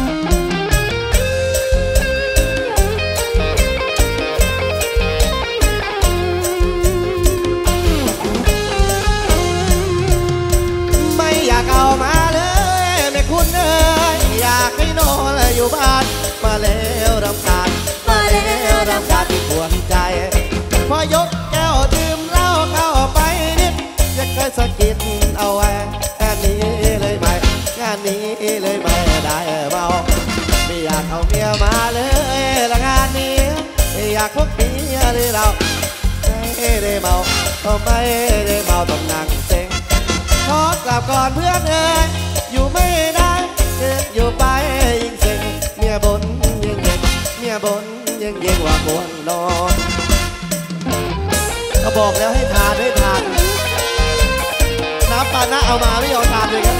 อยากเอามาเลยแม่คุณเอ๋ยอยากให้นอนอยู่บ้านมาแล้วรำคาญมาแล้วรำคาญที่ปวดใจพอยกแก้วดื่มเหล้าเข้าไปนิดจะเคยสะกิดเอาไว้งานนี้เลยไหมงานนี้เลยไม่ได้เมาไม่อยากเอาเมียมาเลยละงานนี้ไม่อยากพบเมียเลยเราไม่ได้เมาไม่ได้เมาต้องนั่งเซ็งขอกลับก่อนเพื่อนเอ๋ยอยู่ไม่ได้อยู่ไปยิ่งเซ็งเมียบนยิ่งเย็นเมียบนยิ่งเย็นว่าควรนอนก็บอกแล้วให้ทานให้ทานน้ำปานะเอามาไม่ยอมทานเลยครับ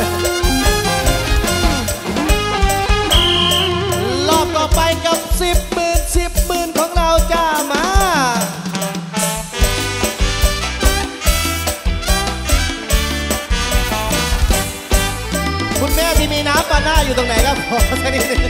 รอบต่อไปกับ10,000ของเราจ้ามาคุณแม่ที่มีน้ำปาน่าอยู่ตรงไหนครับขอสักนิดนึง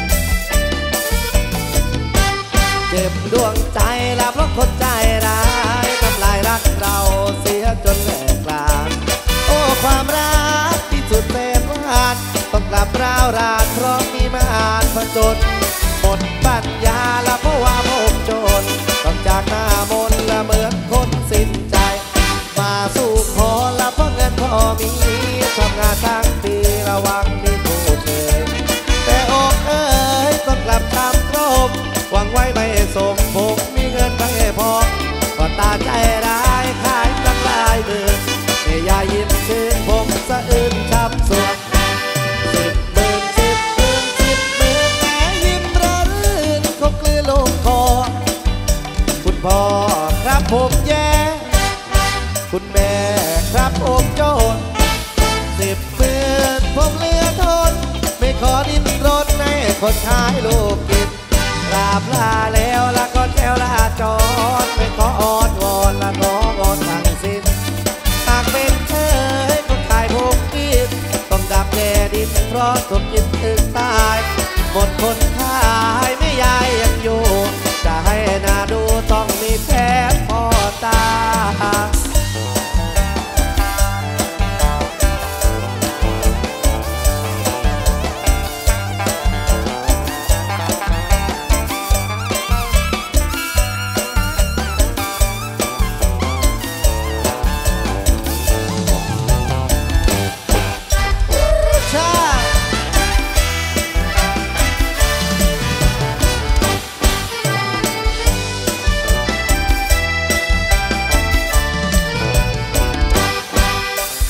เจ็บดวงใจและเพราะคนใจร้ายทำลายรักเราเสียจนแหลกลานโอ้ความรักที่สุดเป็นหวานต้องกลับร้าวรานเพราะมีมารผจญหมดปัญญาและเพราะว่าผมจนต้องจากหน้ามนและเหมือนคนสิ้นใจมาสู่ขอและเพราะเงินพอมีทำงานทั้งปีระวังมีผู้เธอแต่อกเอ๋ยต้องกลับตามตรงหวังไว้ไม่สมผมมีเงินไม่พอก็ตาใจร้ายขายตั้งหลายหมื่นไม่อยากยิ้มชื่นผมสะอื้นช้ำสวง10,000แม้ยิ้มระรื่นเขากลืนลงคอคุณพ่อครับผมแย่คุณแม่ครับผมโจร10,000ผมเหลือทนไม่ขอดิ้นรนในคนขายลูกกินลาพลาแล้วละก็แก้วลาจอดไม่ขออ้อนวอนละขออ้อนทั้งสิ้นหากเป็นเธอก็ขายผมกินต้องดับแดดดินเพราะถูกกินถึงตายหมดคนขายไม่ยายยังอยู่จะให้น่าดูต้องมีแถมพอตา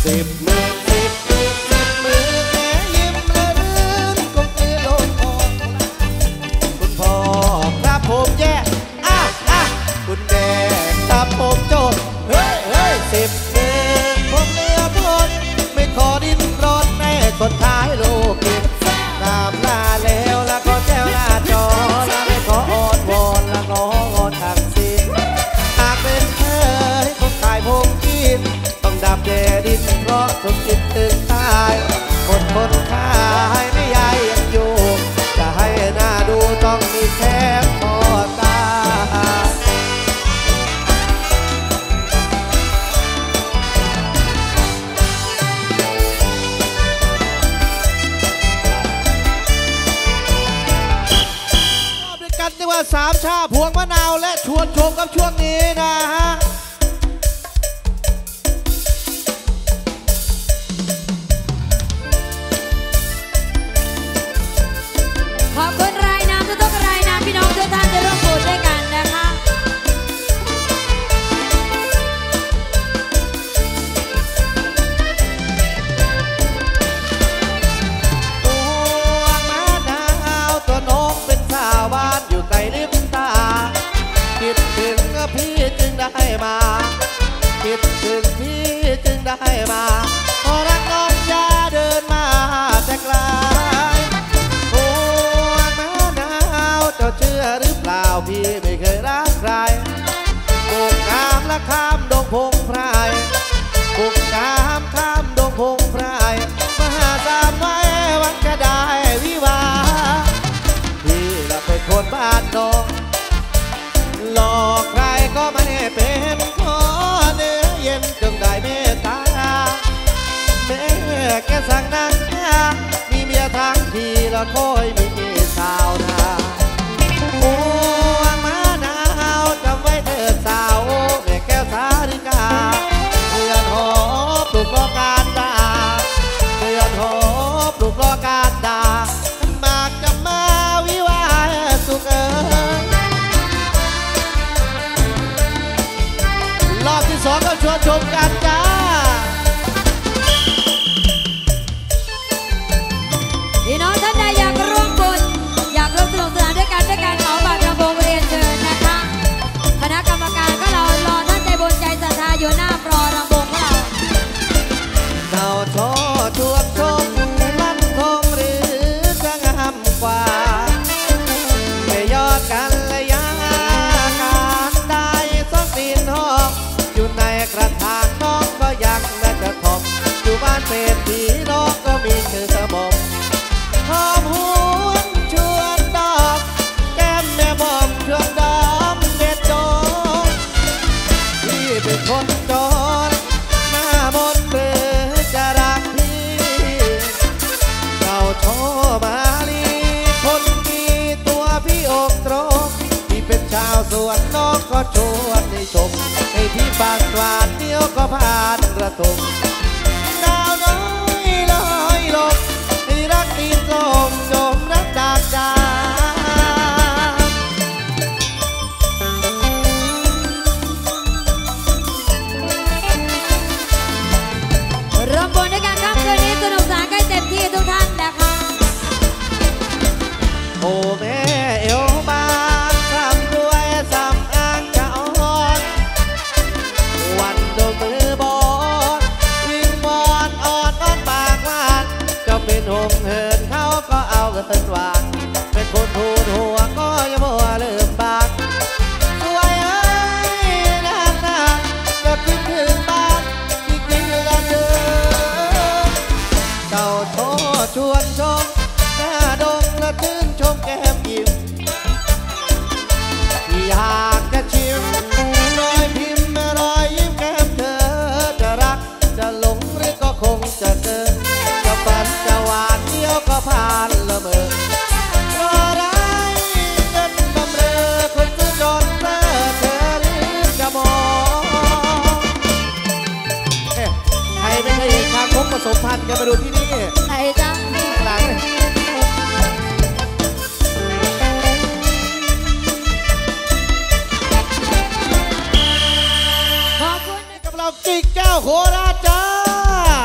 10,000 แม่ยิ้มเลื่อนคงคือโลกพ่อคุณพ่อครับผมแย่คุณแม่ครับผมโจทย์เฮ้ย10,000ผมเหลือทนไม่ขอดิ้นรนในคนท้ายโลกนี้ตามลาแล้วละขอแจ้วลาจอละไม่ขออ้อนวอนละงอนทางสิ้นหากเป็นเธอให้คนตายผมกินต้องดับแดดดินเพราะทุกคิดถึงตายคนขายไม่ยายยังอยู่จะให้หน้าดูต้องมีแค่พอตากันที่ว่า3 ชาพวงมะนาวและชวนชมกับช่วงนี้นะฮะขอบคุณรายนามทุกรายนามพี่น้องทุกท่านจะร่วมบุญด้วยกันนะคะพวงมะนาวตัวน้องเป็นสาวบ้านอยู่ใต้ริมตาคิดถึงพี่จึงได้มาคิดถึงพี่จึงได้มาพอรักน้องอย่าเดินมาแต่ไกลพวงมะนาวเจ้าเชื่อหรือเปล่าพี่ไม่เคยรักใครบุกน้ำและข้ามดงพงไพรบุกน้ำข้ามดงพงไพรมาหาสามไว้หวังจะได้วิวาพี่ละเป็นคนบ้านนอกหลอกใครก็ไม่เป็นขอเนื้อเย็นจงได้เมตตาแม่แกสั่งนั่งมีเมียทั้งทีละคอยมีสาวนาพวงมะนาวจำไว้เถิดสาวแม่แก้วสาริกาเรือนหอปลูกรอการดาเรือนหอปลูกรอการดามากจะมาวิวาสุขรอบที่ 2ก็ชวนชมกันจ้าพี่น้องท่านใดอยากร่วมบุญอยากร่วมสนุกสนานด้วยกันเหมาบัตรลำโพงเรียนเชิญนะคะคณะกรรมการก็รอท่านใจบุญใจศรัทธาอยู่หน้าปลอลำโพงของเราเจ้าช่อชวนชมมันคงหรือจะงามกว่าไม่ยอดกันระยะการได้สองตีนหอกอยู่ในกระถางน้องก็ยังน่าจะทองอยู่บ้านเศรษฐีน้องก็มีชื่อบอกหอมหวนชวนดอกแก้มแม่บอกชวนดอกเด็ดดอกพี่เป็นคนจนหน้ามนต์หรือจะรักพี่เจ้าโชมาลีคนมีตัวพี่อกตรงที่เป็นชาวสวนน้องก็ชวนให้ชมให้พี่ปากหวานเดียวก็ผ่านกระทงดาวน้อยลอยลงให้รักตีนลมจมรักจากใจร่วมบุญด้วยกันครับคืนนี้สนุกสนานกันเต็มที่ทุกท่านนะคะโอ้แม่เอวบางทำด้วยสำอางจะอ่อนวันโดนมือบอลวิ่งบอลอ่อนปากหวานจะเป็นหงเหินเขาก็เอาเงินหวานเป็นคนทูนหัวก็ยังมัวลืมบางสวยเอ้ยนานก็คิดถึงบ้านที่กินกันเดิมเจ้าโทชวนชมหน้าดงและชื่นชมแก้มยิ้มอยากจะชิมรอยพิมพ์รอยยิ้มแก้มเธอจะรักจะหลงหรือก็คงจะเจอจะฝันจะหวานเดียวก็ผ่านละเมอรอร้ายจนบำเรอคนซื้อจนเพ้อเธอหรือจะมองใครไม่เคยเห็นคางคกผสมพันธุ์กันมาดูที่นี่ไหนจ๊ะหลังขอบคุณกับเรากิ๊กแก้วโคราชจ้า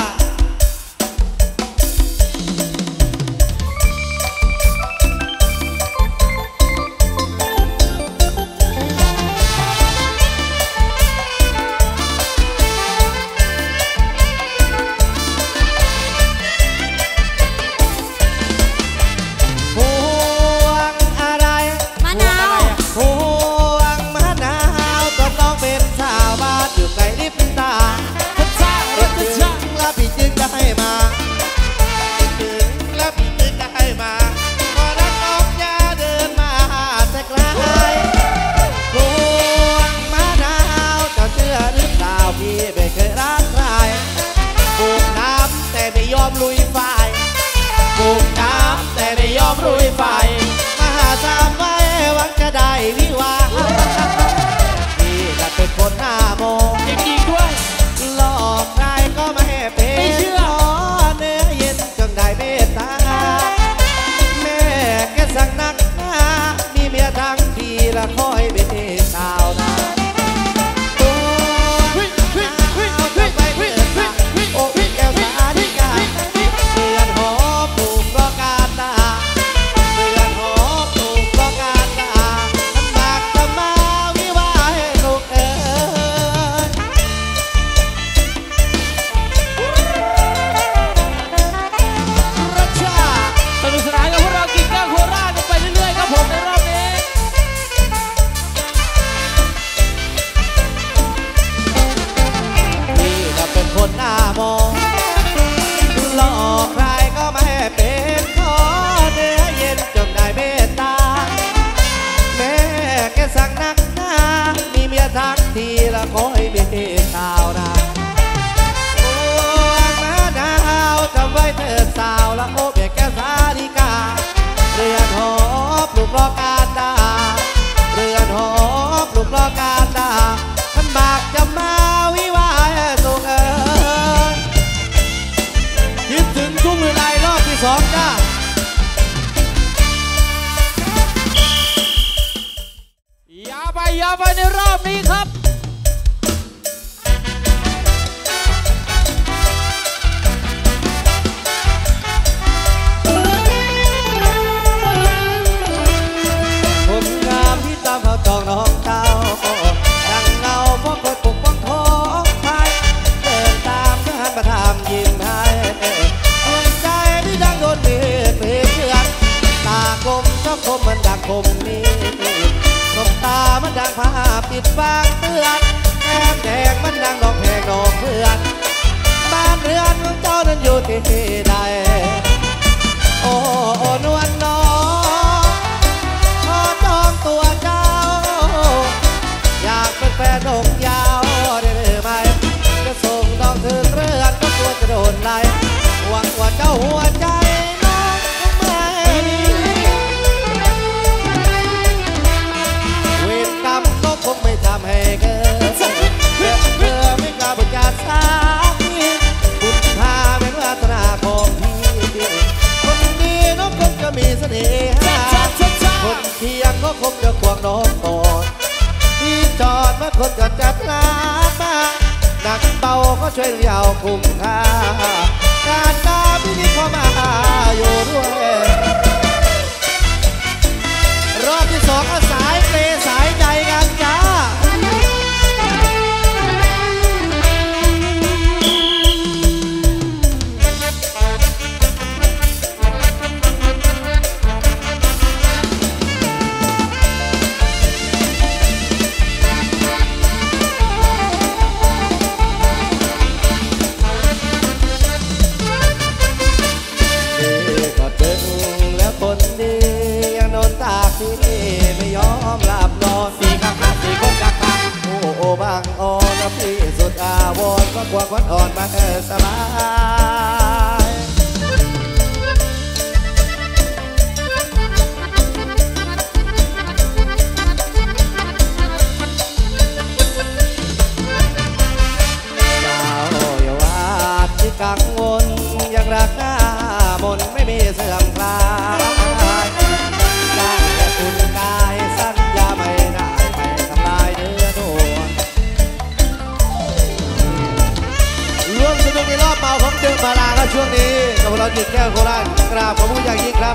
ละขอให้มีชาวนาโอ้มาดาวจำไว้เถิดสาวละโอ้เบียแก้วสาธิกาเรือนหอปลูกรอการดาเรือนหอปลูกรอการดาท่านบากจะมาวิวาสุขคิดถึงทุ่งวิไลรอบที่2จ้าอย่าไปในรอบนี้ครับคนงามที่ตามเขาจองน้องเจ้าดังเงาเพราะคนปกป้องท้องไทยเดินตามทหารมาทำยิ้มให้ดวงใจที่ดังโดนเบียดเชือนตากลมชอบคมมันดักคมนี้สมตามันดังผ้าปิดฟางเตือนแก้มแดงมันดังดอกแหงดอกเพื่อนบ้านเรือนของเจ้านั้นอยู่ที่ใดโอ้นวลน้องขอจองตัวเจ้าอยากเป็นแฟนอกยาวได้หรือไม่จะส่งดอกถึงเรือนก็กลัวจะโดนไล่หวังว่าเจ้าหัวใจน้องคงไม่คงไม่ทำให้เกิดเพื่อไม่กล้าบุญญาสามีบุญพาเป็นวาสนาของพี่คนดีน้องคงจะมีเสน่หาคนเที่ยงก็คงจะควงน้องก่อนที่จอดมาคนก็จัดลามาหนักเบาก็ช่วยเลี้ยวคุ้มค่าการตาพี่นี่พอมาอยู่ด้วยรอบที่2ก็สายเปรสายใจกันจ้าคนดียังโดนตากที่ไม่ยอมหลับนอนสี่ข้างสี่คนกักโอ้บางอ่อนพี่สุดอาวรก็ควงควันอ่อนมาสบายเจ้าอย่าว่าที่กังวลยังรักหน้ามนไม่มีเสื่อมคลายได้แต่อุ่นกายสัญญาไม่ได้ไม่ทำลายเนื้อตัวร่วมสนุกในรอบเมาของเดิมมาลาครับช่วงนี้กับเราจิตแก้วโคราชกราบขอบคุณอย่างยิ่งครับ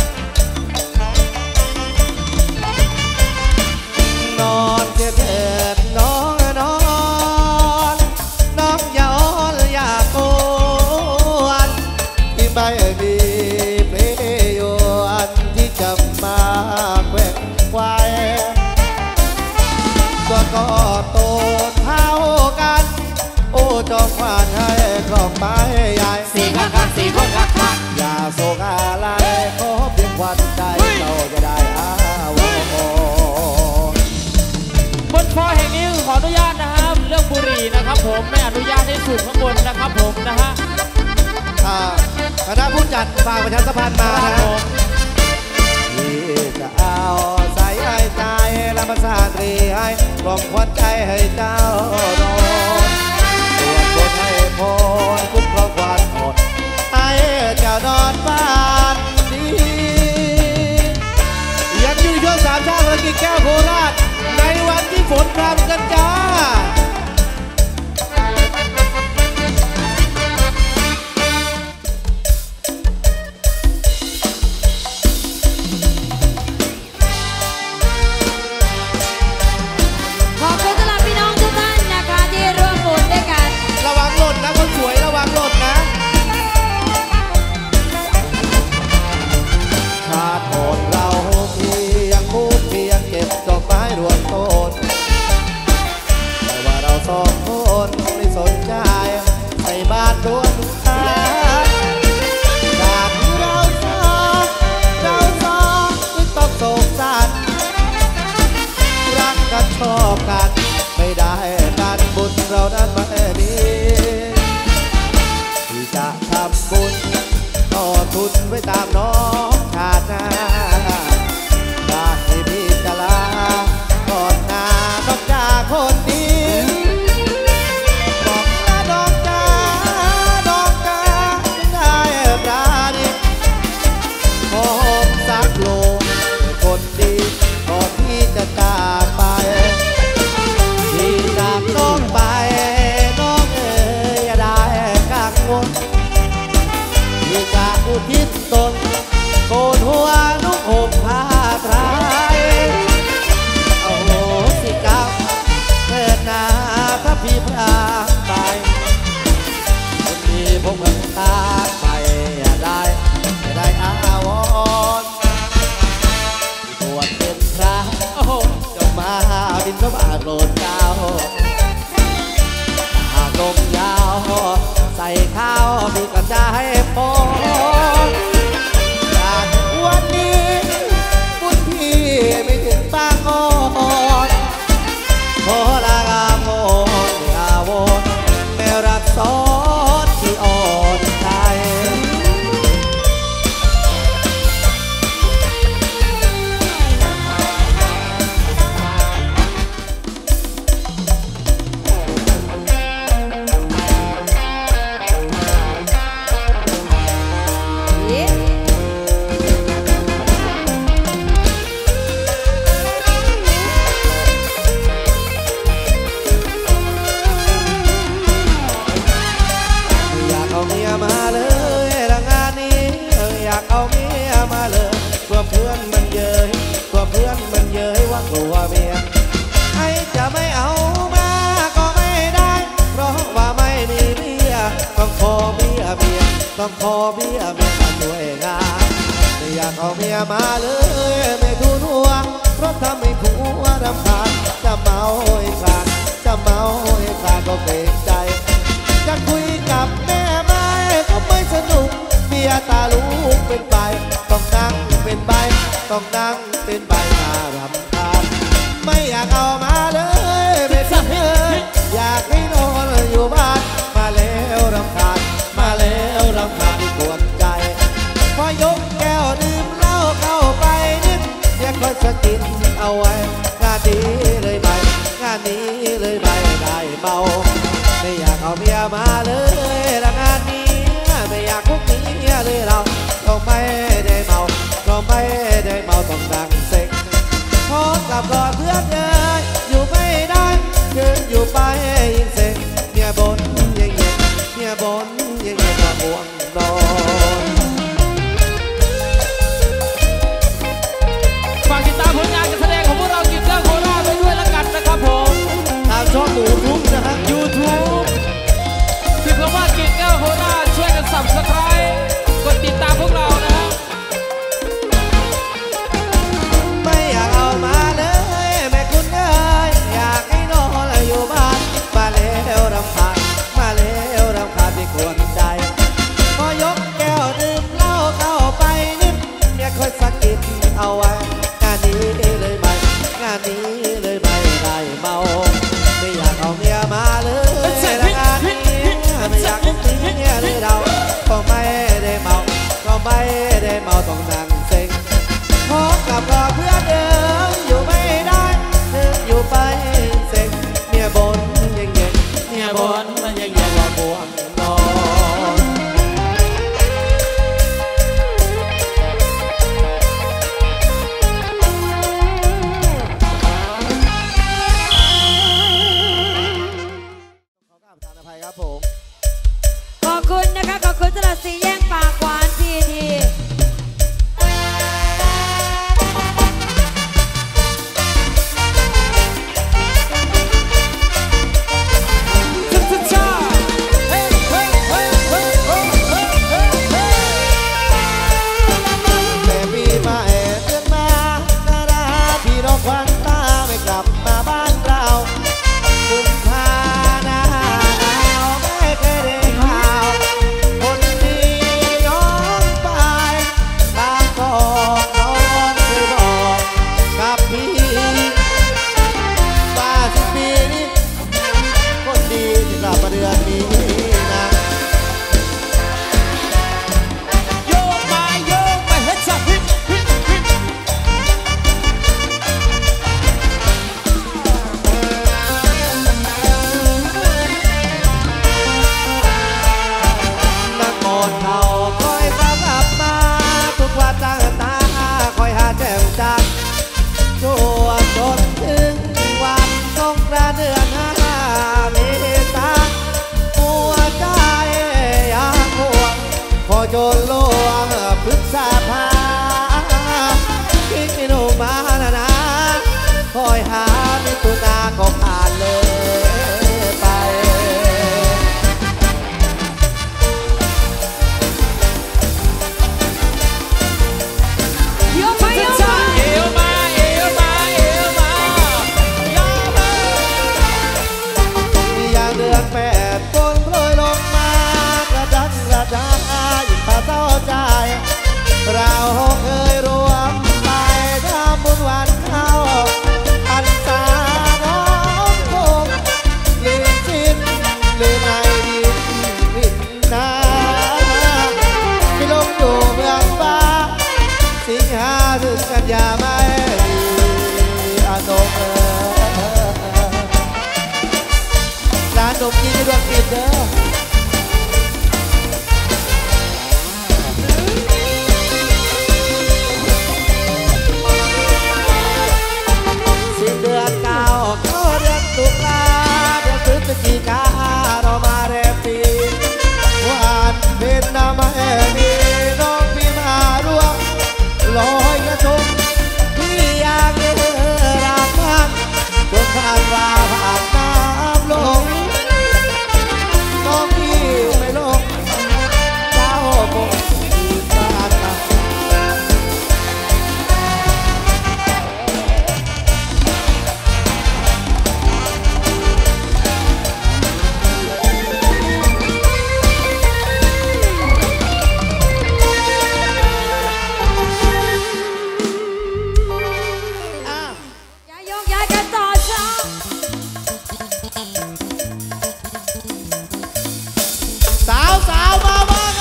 นอนเถิดน้องนอนน้องอย่าอ้อนอย่าโกนที่ไม่มีเพลโยอันที่จะมาแขวกควายตัวก็โตเท่ากันโอ้จอมขวานให้ครองไม้ใหญ่สี่ข้างสี่คนกักอย่าโศกอะไรขอเพียงควันใจเราจะได้อาวบนฟอแห่งนี้ขออนุญาตนะครับเรื่องบุหรี่นะครับผมไม่อนุญาตให้สูบข้างบนนะครับผมนะฮะคณะผู้จัดฝากประชาสัมพันธ์มานะที่จะเอาใส่ให้ใจและประสานตรีให้กล่อมควันใจให้เจ้านอนตรวจบนให้พรคุ้มครองควันอดให้เจ้านอนบ้านดียังอยู่ช่วง3 ชาติภารกิจแก้วโคราชในวันที่ฝนพรำกันจ้าระวังหล่นนะคนสวยระวังหล่นนะชาติโหดเราเพียงพูดเพียงเก็บดอกไม้รวมต้นแต่ว่าเรา2 คนไม่สนใจใส่บาตรรวมกันชาติที่เราสองไม่ต้องโศกสันรักกันชอบกันไม่ได้ถ้าพี่พลาดไปคนดีผมก็ตามไปอย่าได้อาวรณ์บวชเป็นพระจะมาบินทบาทโปรดเกล้าหากลมยาวใส่ข้าวมีกระจายปนจากวันนี้บุญพี่ไม่ถึงบางอ่อนขอลากาโมอย่าวนแม่รักสอนที่อ่อนใจกลัวเมียไอ้จะไม่เอามาก็ไม่ได้เพราะว่าไม่มีเมียต้องขอเมียต้องขอเมียมาช่วยงานไม่อยากเอาเมียมาเลยไม่ทุนหัวเพราะทำให้ผัวรำคาญจะเมาให้ขาดจะเมาให้ขาดก็เกรงใจจะคุยกับแม่ไม้ก็ไม่สนุกเมียตาลูกเป็นใบต้องนั่งเป็นใบต้องนั่งเป็นใบมารำไม่อยากเอามาเลยเป็นเพื่อนอยากให้นอนอยู่บ้านมาแล้วรำคาญมาแล้วรำคาญปวดใจพอยกแก้วดื่มเหล้าเข้าไปนิดอยากคอยสะกิดเอาไว้งานนี้เลยไปงานนี้เลยไปได้เมาไม่อยากเอาเมียมาเลยละงานนี้ไม่อยากคุกเมียเลยเราต้องไม่ได้เมาต้องไม่ได้เมาต้องดังเซ็งขอกลับก่อนเพื่อนเอ๋ยอยู่ไม่ได้คืนอยู่ไปยิ่งเซ็งเมียบนยิ่งเย็นเมียบนยิ่งเย็นมาห่วงนอนฝากติดตามผลงานการแสดงของพวกเรากิจเรื่องโคราชไปด้วยละกันนะครับผมทางช่องยูทูบนะฮะ YouTube พี่พอน8ฝนโปรยลงมากระดังกระดายิ่งพาเศร้าใจเราเคยรวมไปทำบุญวันเข้าอันสาน้องคงลืมชิ้นลืมไอดินวินนาที่ลงอยู่เมืองฟ้าสิงหาถึงกันยาไม่ดีอานงร้านนมกินในดวงจิตเด้อเดือน9เข้าเดือนตุลาเดือนพฤศจิกาเรามาแรมปีวันเพ็ญน้ำแม่มีน้องพี่มาร่วมลอยกระทงพี่อยากเลือรักมันจนผ่านว่าผ่านน้ำลงน้องพี่ไม่ลงเจ้าคงอยู่บ้านเราสาวมาไง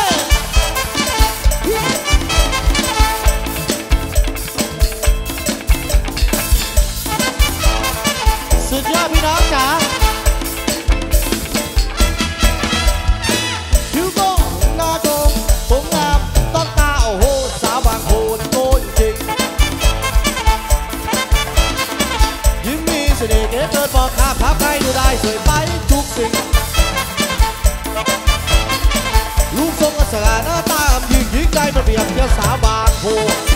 สุดยอดพี่น้องจ๋าคิวโก้หน้าโด่งผมงามต้องตาโอ้โหสาวบางโคนโกนจริงยิ้มมีเสน่ห์เกิดบอกข้าพับใครดูได้สวยไปทุกสิ่งลูกทรงกระสาหน้าตายิ่งยิ่งได้มาเปรียบเทียบสาวบางโพ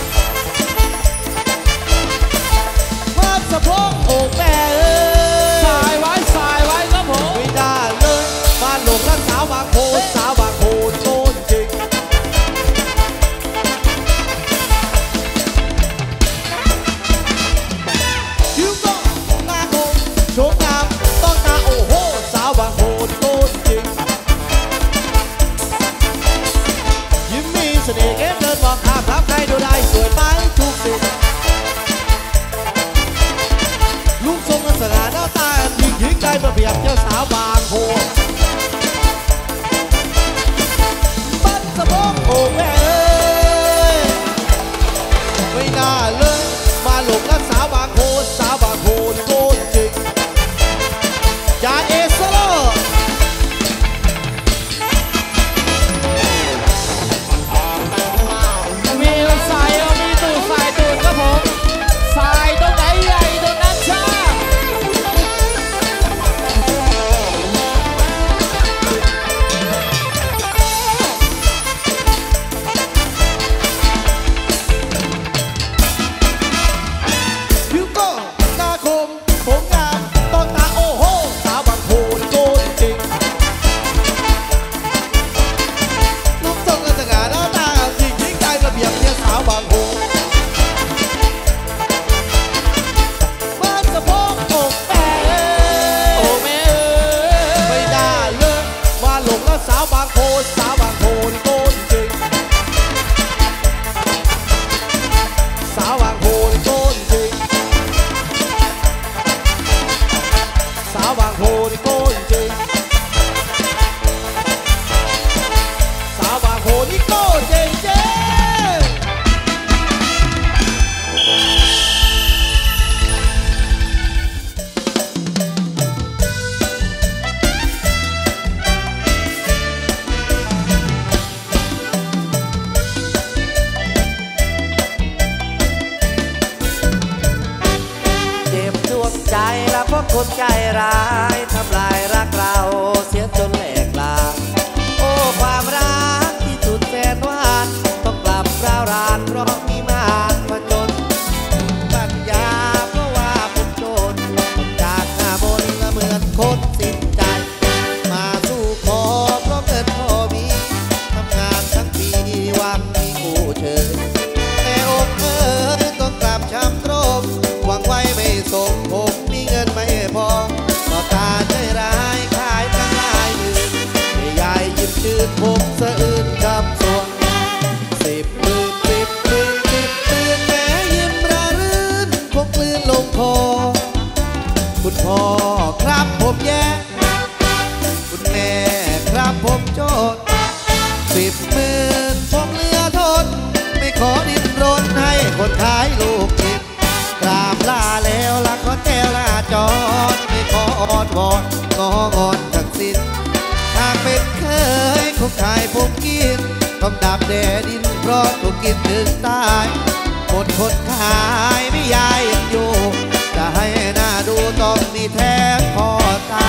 ภาพสะโพกโอกแม่เอ้ยสายไว้ครับผมไม่ได้เลยบ้านหลงรักสาวบางโพสาวบางโพโกนจริงคิ้วก็หน้าคงโชว์งามต้องตาโอ้โหสาวบางโพโกนจริงเสน่ห์เก็บเดินบอกข้าพับใครดูได้สวยไปทุกสิ่งลูกทรงสง่าหน้าตายิ่งยิ่งได้มาเปรียบเจ้าสาวบางโพบัดสะโพกโอ้แม่เอ้ยไม่น่าเลยมาหลงรักสาวบางโพสาวบางโพโกนจริงจานเอสโลสายตรงไหนใหญ่ตรงนั้นช้าคิ้วโก้หน้าคมผมงามต้องตาโอ้โหสาวบางโพโกนจริงลูกทรงสง่าหน้าตายิ่งยิ่งได้ระเบียบเทียบสาวบางโพสาวบางโพสาวบางโพนี่โกนจริงสาวบางโพนี่โกนจริงสาวบางโพนี่โกนจริงสาวบางโพนี่โกนจริงจริงใจและเพราะคนใจร้ายทำลายรักเราอดวอนงองอนทั้งสิ้นหากเป็นเคยคงขายผมกินต้องดับแดดินเพราะถูกกินถึงตายหมดคนขายไม่ยายยังอยู่จะให้หน้าดูต้องมีแทงคอตา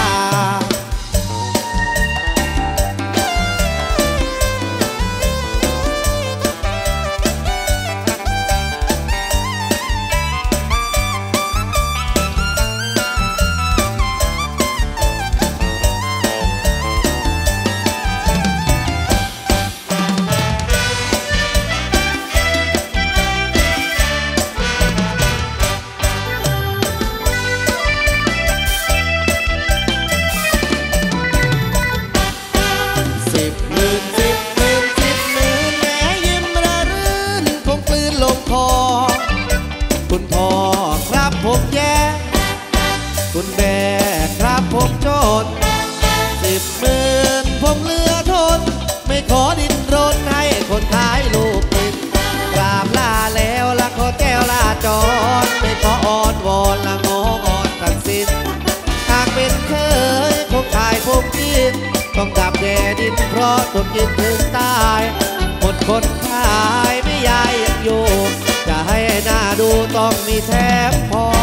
คุณพ่อครับผมแย่คุณแม่ครับผมจน10,000ผมเหลือทนไม่ขอดิ้นรนให้คนขายลูกกินกราบลาแล้วละขอแก้วลาจรไม่ขออ้อนวอนละงองอนทั้งสิ้นหากเป็นเคยคงขายผมกินต้องดับแดดินเพราะถูกกินถึงตายหมดคนขายไม่ยายยังอยู่จะให้หน้าดูต้องมีแถมพอ